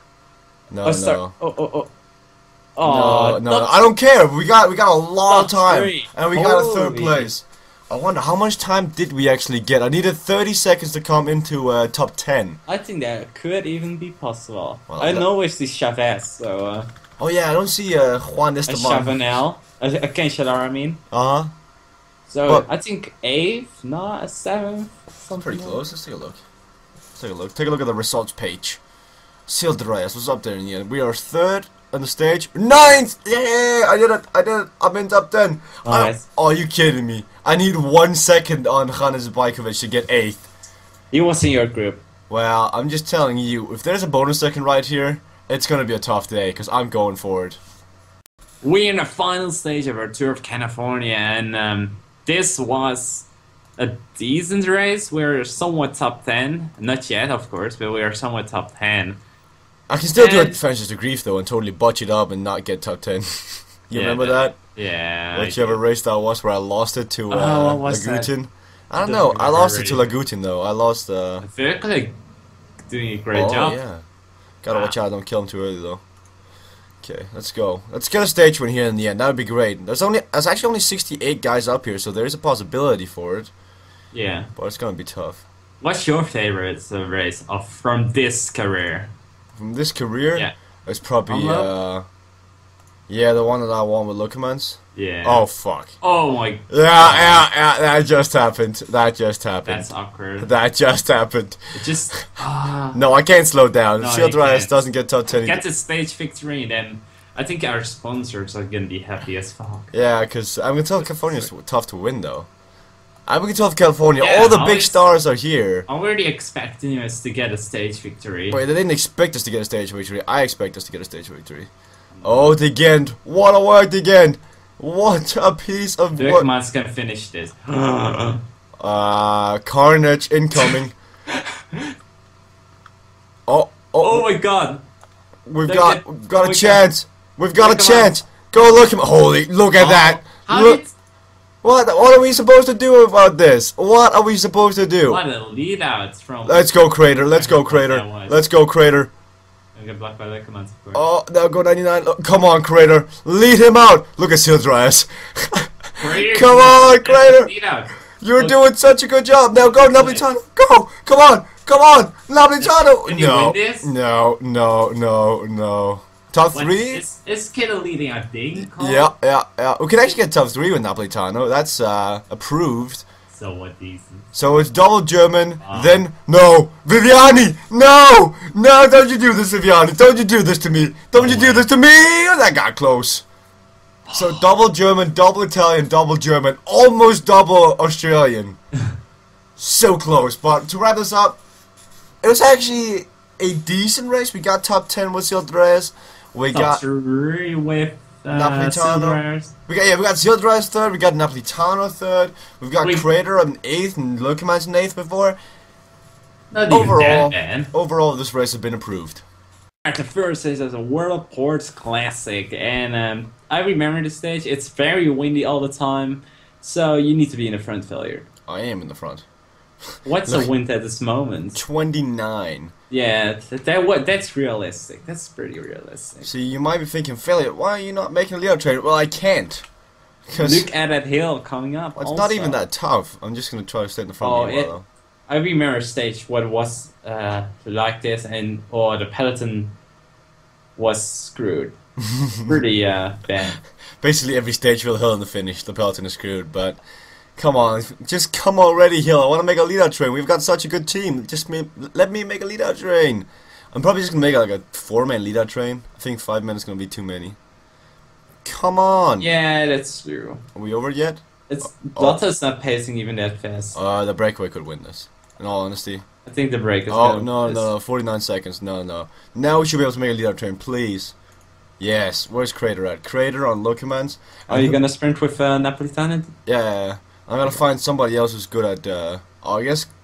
no, oh, no. start. Oh, oh, oh. No, Oh, no, no, I don't care. We got we got a long Top time, three. and we got a third Holy. place. I wonder how much time did we actually get? I needed thirty seconds to come into uh, top ten. I think that could even be possible. Well, I that- know it's the Chavez, so uh, Oh yeah, I don't see uh, Juan a Esteban. Chavanel, a, a Ken Shadar, I mean. Uh huh. So But- I think eighth, not a seventh, something. Pretty like- close. Let's take a look. Let's take a look. Take a look at the results page. Sildrez was up there in the end. We are third on the stage. Ninth! Yeah, I did it. I did it. I'm in top ten. I- Nice. oh, are you kidding me? I need one second on Hannes Bajkovic to get eighth. He was in your group. Well, I'm just telling you, if there's a bonus second right here, it's gonna be a tough day, because I'm going for it. We're in the final stage of our tour of California, and um, this was a decent race. We're somewhat top ten. Not yet, of course, but we are somewhat top ten. I can still do a And- Defenses to Grief, though, and totally botch it up and not get top ten. You Yeah, remember that- that? Yeah. I Whichever race that was where I lost it to uh, Oh, what was that? Lagutin. I don't I know. don't I remember lost it to really. Lagutin, though. I lost... Uh, I feel like doing a great oh, job. yeah. Gotta Wow. watch out, don't kill him too early, though. Okay, let's go. Let's get a stage win here in the end. That would be great. There's only there's actually only sixty-eight guys up here, so there is a possibility for it. Yeah. But it's gonna be tough. What's your favorite uh, race of from this career? From this career, Yeah. it's probably Unlock? uh, yeah, the one that I won with Lukemans. Yeah. Oh fuck. Oh my. Yeah, yeah, yeah. That just happened. That just happened. That's awkward. That just happened. It just. Ah. No, I can't slow down. No, you Sildrez can't. doesn't get top ten. Get the stage victory, then I think our sponsors are gonna be happy as fuck. Yeah, because I'm gonna tell California's tough to win though. I'm gonna tell California. Yeah, all the how big is- stars are here. I'm already expecting us to get a stage victory. Wait, they didn't expect us to get a stage victory. I expect us to get a stage victory. Oh, the Gent. What a work, the Gent. What a piece of work. Dirkman's gonna finish this. Uh, Carnage incoming. Oh, Oh oh, my god! we've Look got, at- we've got oh a my chance. We've got a Look at chance. Go look him. Holy, look at that. How Look. did, What? What are we supposed to do about this? What are we supposed to do? what a lead out from. Let's go, Crater. Let's go, That Crater. was- Let's go, Crater. I'll get blocked by Dirkman's, of course. Oh, now go ninety-nine. Oh, come on, Crater. Lead him out. Look at Sildrez. Crater, come on, that's a Crater. lead out. You're Look. doing such a good job. Now go, Napolitano. Go. Come on. Come on. Napolitano. Can you No. win this? No, no, no, no. Top What, three? Is, is Kittle leading a ding call? Yeah, yeah, yeah. We can actually get top three with Napolitano. That's uh, approved. So what decent. So it's double German, Ah. then no, Viviani, no, no, don't you do this, Viviani, don't you do this to me, don't you do this to me, oh, that got close. So double German, double Italian, double German, almost double Australian. So close, but to wrap this up, it was actually a decent race. We got top ten with Sildrez, we Top got, three with uh, Napolitano. Silverers. we got, yeah, we got Sildrez third, we got Napolitano third, we've got Wait. Crater on eighth and Lukemans in eighth before. Not even Overall, that bad. overall, this race has been approved. Alright, the first is as a World Ports Classic, and um, I remember the stage. It's very windy all the time, so you need to be in the front failure. I am in the front. What's the wind at this moment? twenty-nine. Yeah, th- that what that's realistic. That's pretty realistic. See, you might be thinking, failure, why are you not making a Leo trade? Well, I can't. Because Look at that hill coming up. it's not even also. that tough. I'm just going to try to stay in the front Oh, of you, it- though. I remember a stage what was uh, like this, and or the peloton was screwed. Pretty uh, bad. Basically, every stage will hill in the finish. The peloton is screwed, but come on. Just come already, Hill. I want to make a lead-out train. We've got such a good team. Just me, let me make a lead-out train. I'm probably just going to make like a four-man lead-out train. I think five men is going to be too many. Come on. Yeah, that's true. Are we over yet? It's Oh. Lotta's not pacing even that fast. Uh, the breakaway could win this. In all honesty. I think the break is Oh, gonna no, this. no, no, forty-nine seconds, no, no. Now we should be able to make a lead-out train, please. Yes, where's Crater at? Crater on Locomans. Are you gonna sprint with uh, Napolitano? Yeah, yeah, yeah. I'm gonna find somebody else who's good at, uh, oh, I guess,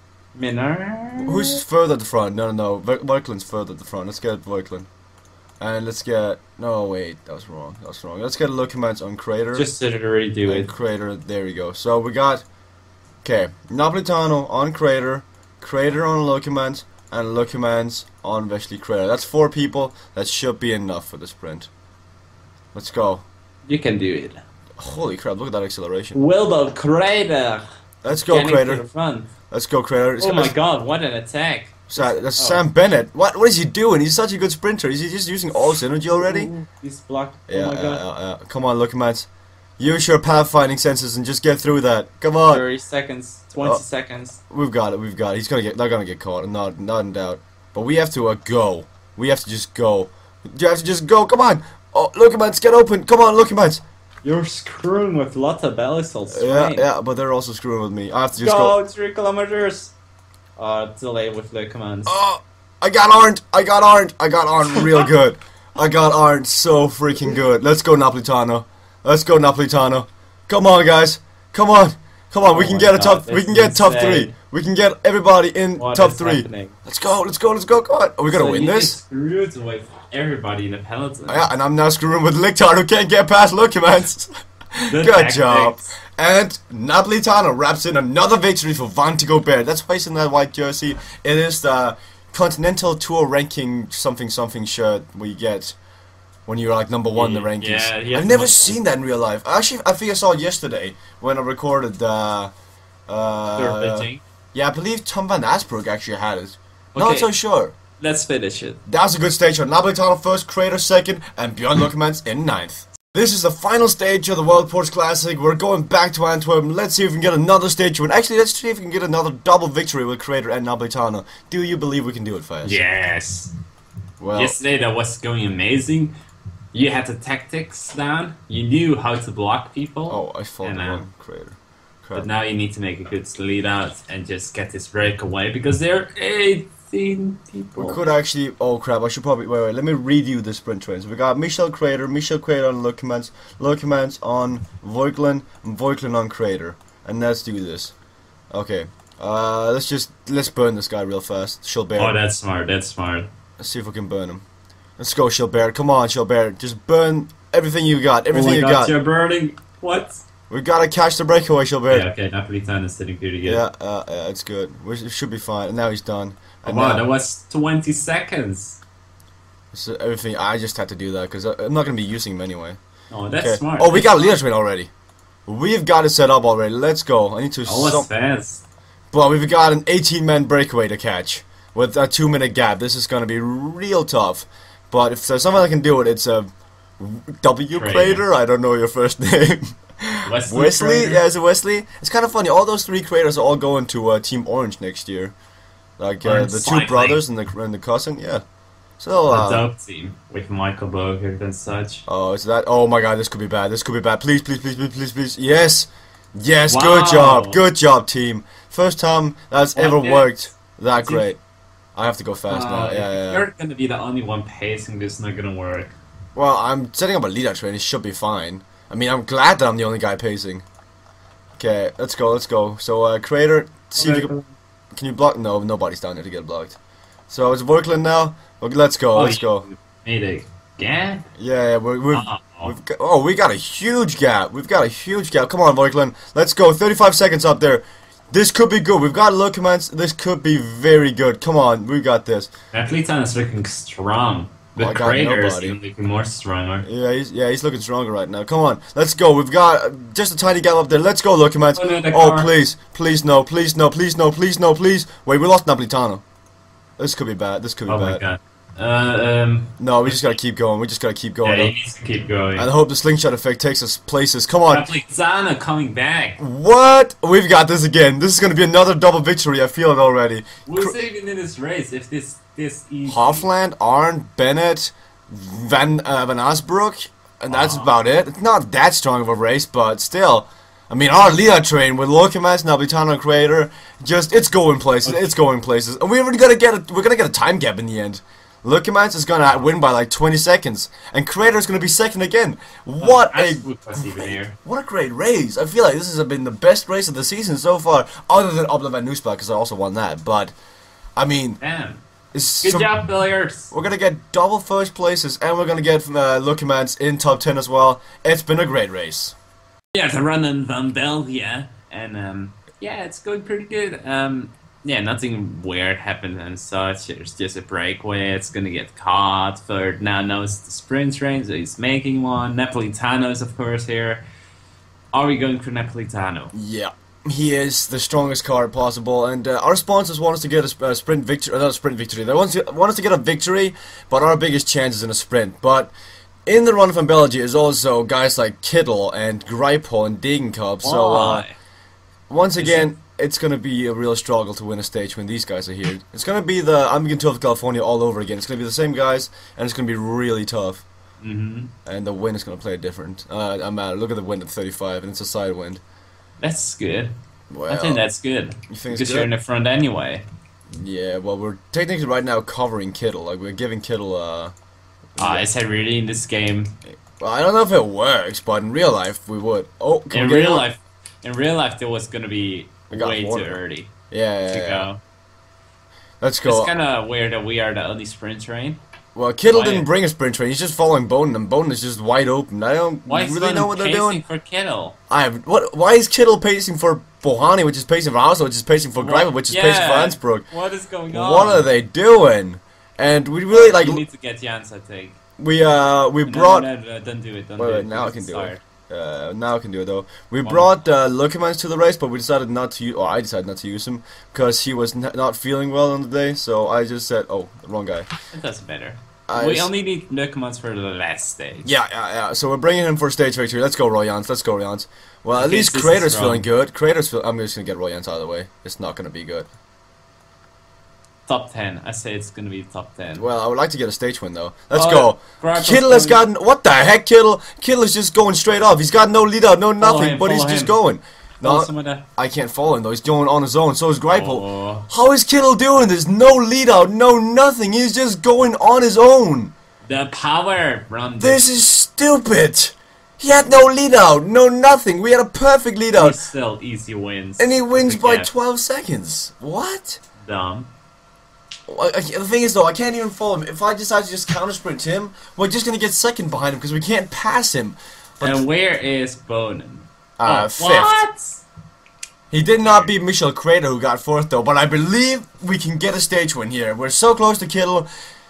Minar? who's further at the front? No, no, no, Voigtland's further at the front. Let's get Voigtland. And let's get, no, wait, that was wrong, that was wrong. Let's get Locomans on Crater. Just to redo and it. Crater, there we go. So we got, okay, Napolitano on Crater, Crater on Locomans, and Locomans on Wesley Crater. That's four people. That should be enough for the sprint. Let's go. You can do it. Holy crap, look at that acceleration. Wilbur Crater! Let's go, Getting Crater. to the front. Let's go, Crater. It's Oh gonna- my god, what an attack! Sa- that's Oh. Sam Bennett. What What is he doing? He's such a good sprinter. Is he just using all his energy already? Ooh, he's blocked. Yeah, oh my yeah, god. yeah, yeah. Come on, Locomans. Use your pathfinding senses and just get through that. Come on. thirty seconds, twenty Oh. seconds. We've got it. We've got it. He's gonna get. They're gonna get caught. Not, not in doubt. But we have to uh, go. We have to just go. You have to just go. Come on. Oh, Locomans, get open. Come on, Locomans. You're screwing with Lotta Belisol Yeah, straight. yeah. But they're also screwing with me. I have to just go. Go, three kilometers! Uh, delay with the commands. Oh, I got Arndt. I got Arndt. I got Arndt real good. I got Arndt so freaking good. Let's go, Napolitano. Let's go, Napolitano. Come on, guys. Come on. Come on. we Oh can my get a God, top. We this can get is top insane. three. We can get everybody in What top is three. happening? Let's go. Let's go. Let's go. Come on. Are we gonna So win you this? get screwed with everybody in the peloton. Yeah, and I'm now screwing with Lichtard who can't get past Locomans. The Good job. tactics. And Napolitano wraps in another victory for Vanti Gobert. That's why he's in that white jersey. It is the Continental Tour ranking something something shirt we get when you're like number one in the rankings. Yeah, he has I've never much- seen that in real life. Actually, I think I saw it yesterday when I recorded uh, uh, Surfing. yeah, I believe Tom Van Asbrook actually had it. Not Okay. so sure. Let's finish it. That's a good stage for Napolitano first, Crater second, and Björn Lockermans in ninth. This is the final stage of the World Ports Classic. We're going back to Antwerp. Let's see if we can get another stage win. Actually, let's see if we can get another double victory with Crater and Napolitano. Do you believe we can do it, Faz? Yes. Well, Yesterday that was going amazing. You had the tactics down. You knew how to block people. oh, I fought And, the uh, wrong Crater. Crap. But now you need to make a good lead out and just get this breakaway because there are eighteen people. We could actually. Oh crap! I should probably wait. Wait. Let me read you the sprint trains. We got Michel Crater, Michel Crater on Lockermans, Lockermans on Voigtland, and Voigtland on Crater. And let's do this. Okay. Uh, let's just let's burn this guy real fast. Gilbert. Oh, that's smart. That's smart. Let's see if we can burn him. Let's go, Gilbert. Come on, Gilbert. Just burn everything you got. Everything oh my you God, got. you're burning. What? We gotta catch the breakaway, Gilbert. Yeah, okay, Napolitano is sitting pretty good. Yeah, uh, yeah, it's good. We sh- should be fine. And now he's done. Oh, And wow, now, that was twenty seconds. so everything. I just had to do that because I'm not gonna be using him anyway. Oh, that's Okay. smart. Oh, we got a leader train already. We've got it set up already. Let's go. I need to. Oh, some- that's fast. But we've got an eighteen man breakaway to catch with a two minute gap. This is gonna be real tough. But if there's someone that can do it, it's a W Crater. Crater. I don't know your first name. Wesley, Wesley, Crater? yeah, it's a Wesley. It's kind of funny. All those three creators are all going to uh, Team Orange next year, like uh, Orange the Cycling. two brothers and the and the cousin. Yeah. So. The Uh, dope team with Michael Bogert and such. oh, is that? Oh my God, this could be bad. This could be bad. Please, please, please, please, please, please. Yes, yes. Wow. Good job. Good job, team. First time that's ever Okay. worked that Team- great. I have to go fast Uh, now. if Yeah, yeah. yeah. You're gonna be the only one pacing. This is not gonna work. Well, I'm setting up a leader train. It should be fine. I mean, I'm glad that I'm the only guy pacing. Okay, let's go. Let's go. So, uh, Crater, see if you can. Can you block? No, nobody's down there to get blocked. So it's Voigtland now. Okay, let's go. Oh, let's you go. Made a gap. Yeah, yeah. We're, we've, Uh-oh. we've got, oh, we got a huge gap. We've got a huge gap. Come on, Voigtland. Let's go. thirty-five seconds up there. This could be good. We've got low commands. This could be very good. Come on, we got this. Napolitano is looking strong. The Oh, I got Crater is nobody. even looking more stronger. Yeah, he's yeah he's looking stronger right now. Come on, let's go. We've got uh, just a tiny gap up there. Let's go, low commands. Oh, no, the Oh, car. please, please no, please no, please no, please no, please. Wait, we lost Napolitano. This could be bad. This could be Oh my bad. god. Uh, um, No, we just gotta keep going. We just gotta keep going. yeah, he up. needs to keep going. And I hope the slingshot effect takes us places. Come on. Napolitano coming back. What? We've got this again. This is gonna be another double victory. I feel it already. Who's even in this race if this this easy? Hofland, Arndt, Bennett, Van uh, Van Asbrook, and that's Aw. about it. It's not that strong of a race, but still. I mean, our leader train with Lokimas, Napolitano, Crater, just it's going places. It's going places, and we're gonna get a, we're gonna get a time gap in the end. Lukemans is gonna win by like twenty seconds, and Crater's gonna be second again. What Oh, a that's even here. what a great race! I feel like this has been the best race of the season so far, other than Obla Van Nussbaum, because I also won that. But I mean, Damn. it's Good some- job, players. we're gonna get double first places, and we're gonna get uh, Lukemans in top ten as well. It's been a great race. Yeah, the run in Van Belgia, and um, yeah, it's going pretty good. Um, yeah, nothing weird happened and such. There's just a breakaway. It's gonna get caught. Third now knows the sprint range, so he's making one. Napolitano is of course here. Are we going for Napolitano? Yeah. He is the strongest card possible, and uh, our sponsors want us to get a, sp- a sprint victory, uh, not a sprint victory. They want, to, want us to get a victory, but our biggest chance is in a sprint. But in the run from Belgium is also guys like Kittel and Greipel and Degenkolb. So uh, Why? once again, it's gonna be a real struggle to win a stage when these guys are here. It's gonna be the Amiga Tour of California all over again. It's gonna be the same guys, and it's gonna be really tough. Mm-hmm. And the wind is gonna play different. Uh, I'm mad. Look at the wind at thirty-five, and it's a side wind. That's good. Well, I think that's good. you think it's Because you're in good? the front anyway. Yeah, well, we're technically right now covering Kittel. Like, we're giving Kittel, uh... Ah, is that really in this game? Well, I don't know if it works, but in real life, we would. Oh, can In we get real one? life, in real life, there was gonna be We got way too water. early Yeah, yeah, to yeah. go. Let's go. It's kind of weird that we are the only sprint train. Well, Kittel Why- didn't bring a sprint train. He's just following Bowden, and Bowden is just wide open. I don't Why is really know what they're doing. for Kittle? I have, what? Why is Kittel pacing for Bohani, which is pacing for Oslo, which is pacing for Greipel, which is pacing for Ansbrook? What is going on? What are they doing? And we really like You need to get Jans, I think. we uh we No, brought. No, no, no, don't do it. Don't Wait, do wait, it. now I because can it's do it. tired. Uh, now I can do it though. We Wow. brought uh, Lukemans to the race, but we decided not to use, or I decided not to use him, because he was n not feeling well on the day, so I just said, oh, wrong guy. It doesn't matter. I we s- only need Nukemans for the last stage. Yeah, yeah, yeah, so we're bringing him for stage victory. Let's go, Royans, let's go, Royans. Well, at Okay, least this is Crater's wrong. feeling good. Crater's feel I'm just gonna get Royans out of the way. It's not gonna be good. Top ten. I say it's gonna be top ten. Well, I would like to get a stage win, though. Let's Oh, go. Greipel's Kittel has going- gotten, what the heck, Kittel? Kittel is just going straight off. He's got no lead out, no nothing, him, but he's follow just him. going. Follow No, some of the- I can't follow him though. He's going on his own. So is Greipel. Oh. How is Kittel doing this? No lead out, no nothing. He's just going on his own. The power run. This is stupid. He had no lead out, no nothing. We had a perfect lead out, He's still easy wins. and he wins by Yeah. twelve seconds. What? Dumb. I- I- The thing is though, I can't even follow him. If I decide to just counter sprint him, we're just gonna get second behind him because we can't pass him. But And where is Bonen? uh, Oh, fifth. What? He did not beat Michel Crater, who got fourth though. But I believe we can get a stage win here. We're so close to Kittel.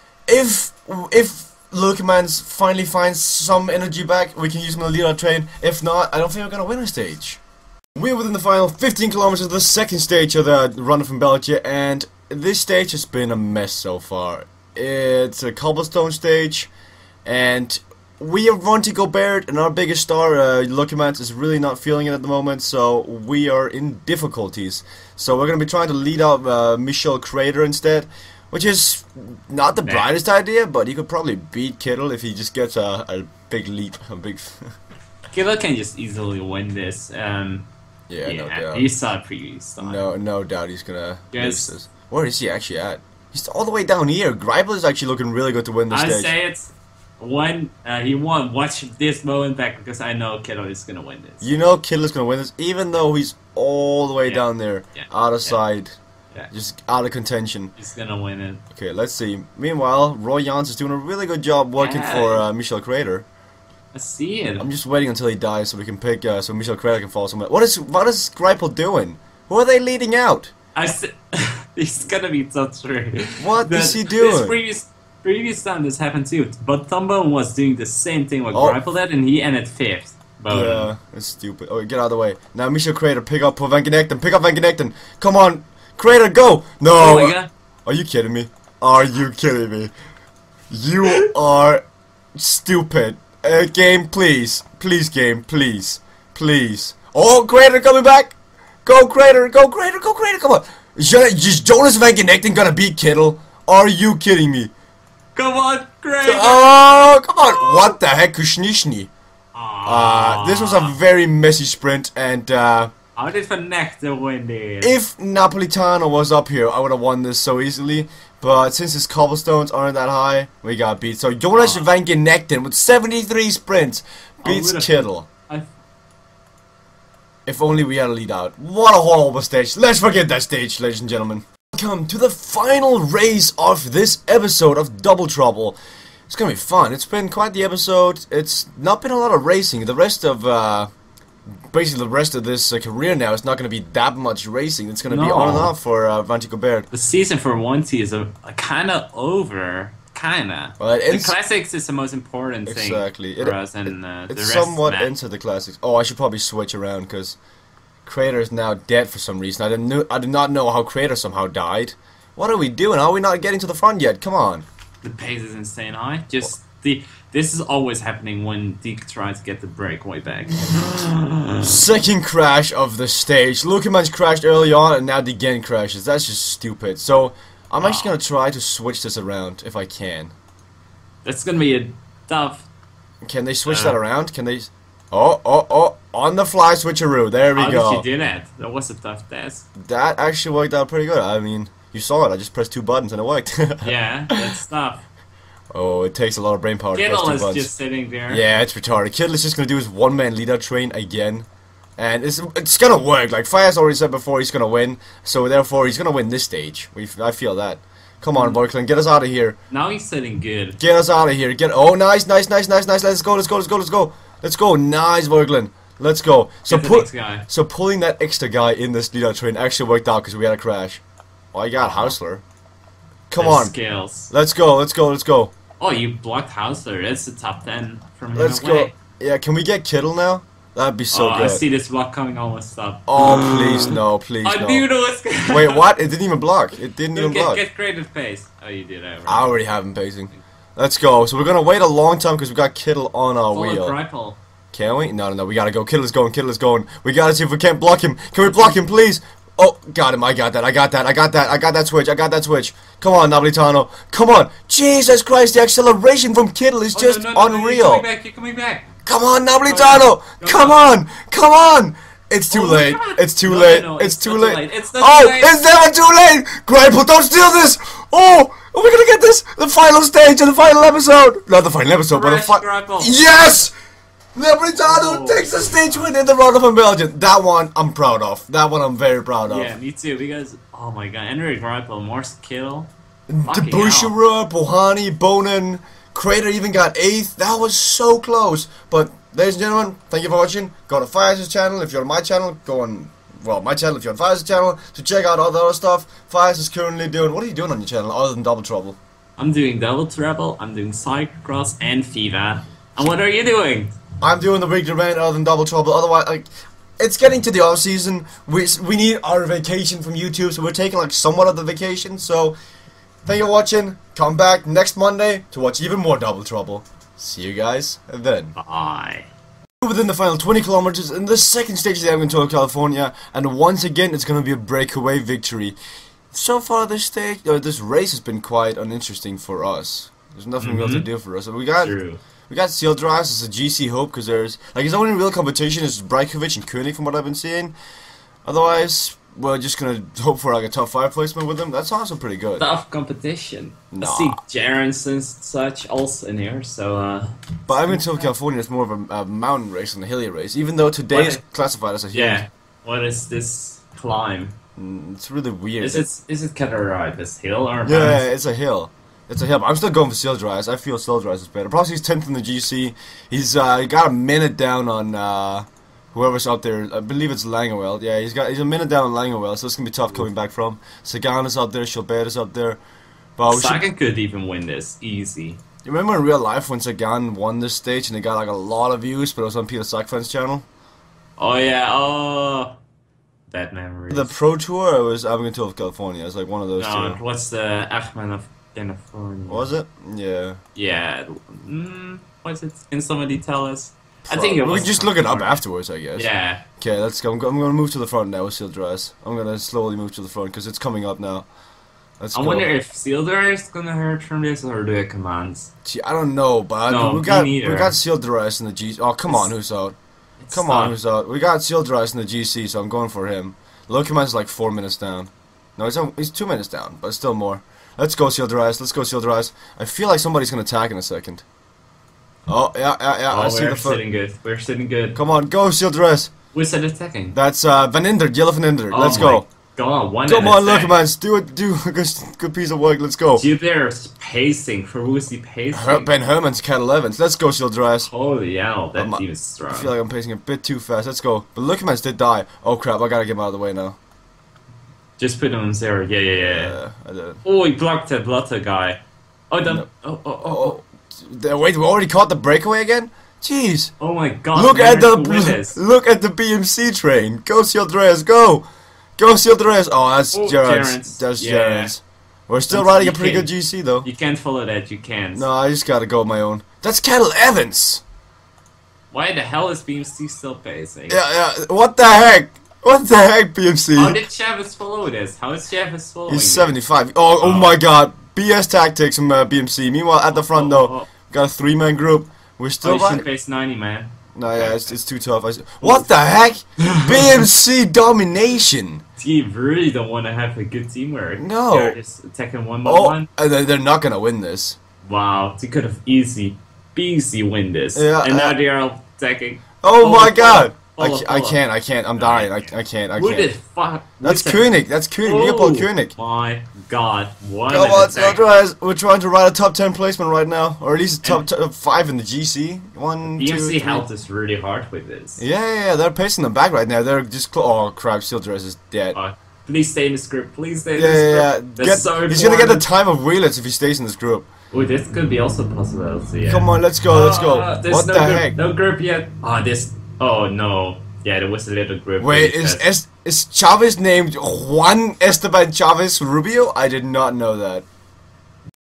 If if Lukemans finally finds some energy back, we can use him on the lead out train. If not, I don't think we're gonna win a stage. We're within the final fifteen kilometers of the second stage of the run from Belgium, and this stage has been a mess so far. It's a cobblestone stage, and we have Monty Gobert, and our biggest star, uh, Lukemans, is really not feeling it at the moment, so we are in difficulties. So we're going to be trying to lead out uh, Michel Crater instead, which is not the Yeah. brightest idea, but he could probably beat Kittel if he just gets a, a big leap, a big... Kittle can just easily win this. Um, yeah, yeah, no doubt. he saw it previous time. No, no doubt he's gonna Yes. lose this. Where is he actually at? He's all the way down here. Greipel is actually looking really good to win this I stage. say it's when uh, he won. Watch this moment back because I know Kittle is gonna win this. You know Kittel is gonna win this, even though he's all the way Yeah. down there, Yeah. out of Yeah. sight, Yeah. just out of contention. He's gonna win it. Okay, let's see. Meanwhile, Roy Jans is doing a really good job working Yeah. for uh, Michel Crater. I see it. I'm just waiting until he dies so we can pick, uh, so Michel Crater can fall somewhere. What is what is Greipel doing? Who are they leading out? I s- he's gonna be so true. What The- is he This doing? previous previous time this happened too, but Tom Bone was doing the same thing with Oh. Greipel did, and he ended fifth. Bone. Yeah, it's stupid. Oh, get out of the way. Now Michel Crater, pick up Van Genekten, pick up Van Genekten. Come on, Crater, go! No! Oh my god. Are you kidding me? Are you kidding me? You are stupid. Uh, game, please. Please, game, please. Please. Oh, Crater coming back! Go, Crater, go, Crater, go, Crater, come on! Jo- Is Jonas Van Genekten gonna beat Kittel? Are you kidding me? Come on, Craig! Oh, come on! What the heck, Kushnishny? Uh, Ah. this was a very messy sprint, and uh, How did Fenechta win this? If Napolitano was up here, I would have won this so easily. But since his cobblestones aren't that high, we got beat. So Jonas Oh. Van Genekten with seventy-three sprints beats I would've- Kittle. I, If only we had a lead out. What a horrible stage. Let's forget that stage, ladies and gentlemen. Welcome to the final race of this episode of Double Trouble. It's gonna be fun. It's been quite the episode. It's not been a lot of racing. The rest of, uh, basically the rest of this uh, career now is not gonna be that much racing. It's gonna be No. on and off for uh, Vanti Gobert. the season for one T is a, a kind of over. Kinda. Well, it the ends- classics is the most important thing Exactly. for It- us, and uh, the It's rest. somewhat nah. into the classics. Oh, I should probably switch around because Crater is now dead for some reason. I didn't know, I did not know how Crater somehow died. What are we doing? How are we not getting to the front yet? Come on. The pace is insane high. Just the this is always happening when Deke tries to get the breakaway back. Second crash of the stage. Lukeman's crashed early on and now Degen crashes. That's just stupid. So I'm actually Wow. gonna try to switch this around if I can. That's gonna be a tough. Can they switch Uh. that around? Can they? Oh, oh, oh! On the fly switcheroo. There we How go. did you do that? That was a tough test. That actually worked out pretty good. I mean, you saw it. I just pressed two buttons and it worked. Yeah, that's tough. Oh, it takes a lot of brain power to press Kittle two is buttons. just sitting there. Yeah, it's retarded. Kittle is just gonna do his one-man lead-out train again, and it's it's gonna work. Like Fire's already said before, he's gonna win. So therefore, he's gonna win this stage. We I feel that. Come on, Borkland, get us out of here. Now he's sitting good. Get us out of here. Get oh, nice, nice, nice, nice, nice. Let's go, let's go, let's go, let's go, let's go. Nice, Borkland. Let's go. So Get the put next guy. so pulling that extra guy in this lead-out train actually worked out because we had a crash. Oh, I got Hausler. Come His on, Skills. let's go, let's go, let's go. Oh, you blocked Hausler. That's the top ten from him Let's away. go. Yeah, can we get Kittle now? That'd be so oh, good. I see this block coming almost up. Oh, please no, please I no. knew that was gonna Wait, what? It didn't even block. It didn't even get, block. get creative pace. Oh, you did that. I already have him pacing. Let's go. So we're gonna wait a long time because we got Kittle on our Follow wheel. Gripple. Can we? No, no, no. We gotta go. Kittle is going. Kittle is going. We gotta see if we can't block him. Can we block him, please? Oh, got him. I got that. I got that. I got that. I got that switch. I got that switch. Come on, Napolitano. Come on. Jesus Christ, the acceleration from Kittle is Oh, just no, no, no, no, unreal. You're coming back. You're coming back. Come on, Go Napolitano! Go Come down. on! Come on! It's too Oh my late. God. It's too No, late. no, no, It's it's too not too late. late. It's not Oh, too late. it's never too late! Gripple, don't steal this! Oh! Are we gonna get this? The final stage of the final episode! Not the final episode, but the Crash final. Gripple. Yes! Napolitano Oh. takes the stage win in the Rotterdam from Belgium. That one I'm proud of. That one I'm very proud of. Yeah, me too. Because oh my god, Henry Gripple, more skill. The Fucking hell. Bushera, Bohani, Bonin, Crater even got eighth. That was so close. But, ladies and gentlemen, thank you for watching. Go to Fire's channel. If you're on my channel, go on, well, my channel if you're on Fire's channel to check out all the other stuff. Fire's is currently doing, what are you doing on your channel other than Double Trouble? I'm doing Double Trouble. I'm doing Cyclocross and FIFA. And what are you doing? I'm doing the weekly rant other than Double Trouble. Otherwise, like, it's getting to the off season. We we need our vacation from YouTube, so we're taking like somewhat of the vacation. So, thank you for watching. Come back next Monday to watch even more Double Trouble. See you guys then. Bye. Within the final twenty kilometers in the second stage of the Edmonton Tour of California, and once again it's gonna be a breakaway victory. So far, this stage, or this race has been quite uninteresting for us. There's nothing real to Mhm. do for us. We got. True. We got Seal Drives as a G C hope because there's like his only real competition is Brajkovic and Koenig from what I've been seeing. Otherwise, we're just gonna hope for like a top five placement with him. That's also pretty good. Tough competition. Nah. I see Jarens and such also in here, so uh But I'm in California. It's more of a, a mountain race than a hilly race. Even though today What is is- classified as a hill. yeah. What is this climb? Mm, it's really weird. Is it is it categorized as hill or Yeah, mountain? it's a hill. It's a hill. But I'm still going for Seal Drives. I feel Seal Drives is better. Plus, he's tenth in the G C. He's uh, got a minute down on uh, whoever's out there. I believe it's Langewell. Yeah, he's got he's a minute down on Langewell, so it's gonna be tough coming back from. Sagan is out there. Gilbert is out there. But we should, Sagan could even win this easy. you remember in real life when Sagan won this stage and they got like a lot of views, but it was on Peter Sackfan's channel. Oh yeah, oh bad memories. The Pro Tour, it was Abigail Tour of California. It's like one of those no, two. what's the Achman of California? Was it? Yeah. Yeah. Mm, what's it? Can somebody tell us? I think it we was. can just look it up California. afterwards, I guess. Yeah. Okay, let's go. I'm, go- I'm gonna move to the front now with Seal Drives. I'm gonna slowly move to the front because it's coming up now. Let's I go. wonder if Sealder is gonna hurt from this or do it commands. Gee, I don't know, but No, we me got we neither. got Seal Drives in the G. Oh, come on, who's out? It's Come on, not- who's out? We got Shield Rise in the G C, so I'm going for him. Lokiman's like four minutes down. No, he's on, he's two minutes down, but still more. Let's go Shield Rise. Let's go Shield Rise. I feel like somebody's gonna attack in a second. Oh yeah, yeah, yeah. Oh, I see we're the foot. sitting good. We're sitting good. Come on, go Shield Rise. Who's that attacking? That's uh, Van Indert, Yellow Van Indert. Oh Let's my go. God, one Come at a on, time. Lokimans. Do it. Do a good, good piece of work. Let's go. Dude, they're pacing. Ferociously pacing. Her Ben Herman's Cat elevens. Let's go Shield Rise. Holy hell, that I'm- team is strong. I feel like I'm pacing a bit too fast. Let's go. But Lokimans did die. Oh crap! I gotta get him out of the way now. Just put him on zero. Yeah, yeah, yeah. Yeah, I did. Oh, he blocked that Blotter guy. Oh, don't. No. Oh, oh, oh, Oh, oh. oh. Wait, we already caught the breakaway again? Jeez. Oh my God. Look at never the to win this. look at the B M C train. Go Shield Reyes, go. Go Shield Reyes. Oh, that's Oh, Gerrard's. Gerrard's. That's Yeah. Gerrard's. We're still That's- riding a you pretty can't- good G C though. You can't follow that. You can't. No, I just gotta go on my own. That's Kettle Evans. Why the hell is B M C still pacing? Yeah, yeah. What the heck? What the heck, B M C? How did Chavez follow this? How is Chavez following He's this? seventy-five. Oh, oh, Oh. my God. B S tactics from uh, B M C. Meanwhile, at the front Oh, though, oh, got a three-man group. We're oh. still Oh, you should riding. pace ninety, man. No, yeah, it's, it's too tough. I s what the heck? B M C domination. Team really don't want to have a good teamwork. No. They're just attacking one by Oh, one. and they- they're not gonna win this. Wow, they could have easy, easy win this. Yeah, and now uh, they are attacking. Oh Follow, my follow, God! I, follow, ca- I follow. can't, I can't. I'm No, dying. you I, can't. I can't, I Who the can't. fuck? That's who's that- Koenig. That's Koenig. Leopold Koenig. My God, one Come at on, a time. Sunrise. We're trying to ride a top ten placement right now, or at least a top t- five in the G C. One, B M two, C three. helped us really hard with this. Yeah, yeah, yeah, they're pacing them back right now. They're just cl- oh crap, Shield Dress is dead. Uh, please stay in this group. Please stay in yeah, this yeah, yeah. group. That's Get- so he's gonna get the important. time of wheelers if he stays in this group. Oh, this could be also a possibility. Yeah. Come on, let's go, let's go. Ah, there's What no the group, heck? No group yet. Oh, this. Oh no. Yeah, there was a little group. Wait, really is, fast. is is Chavez named Juan Esteban Chavez Rubio? I did not know that.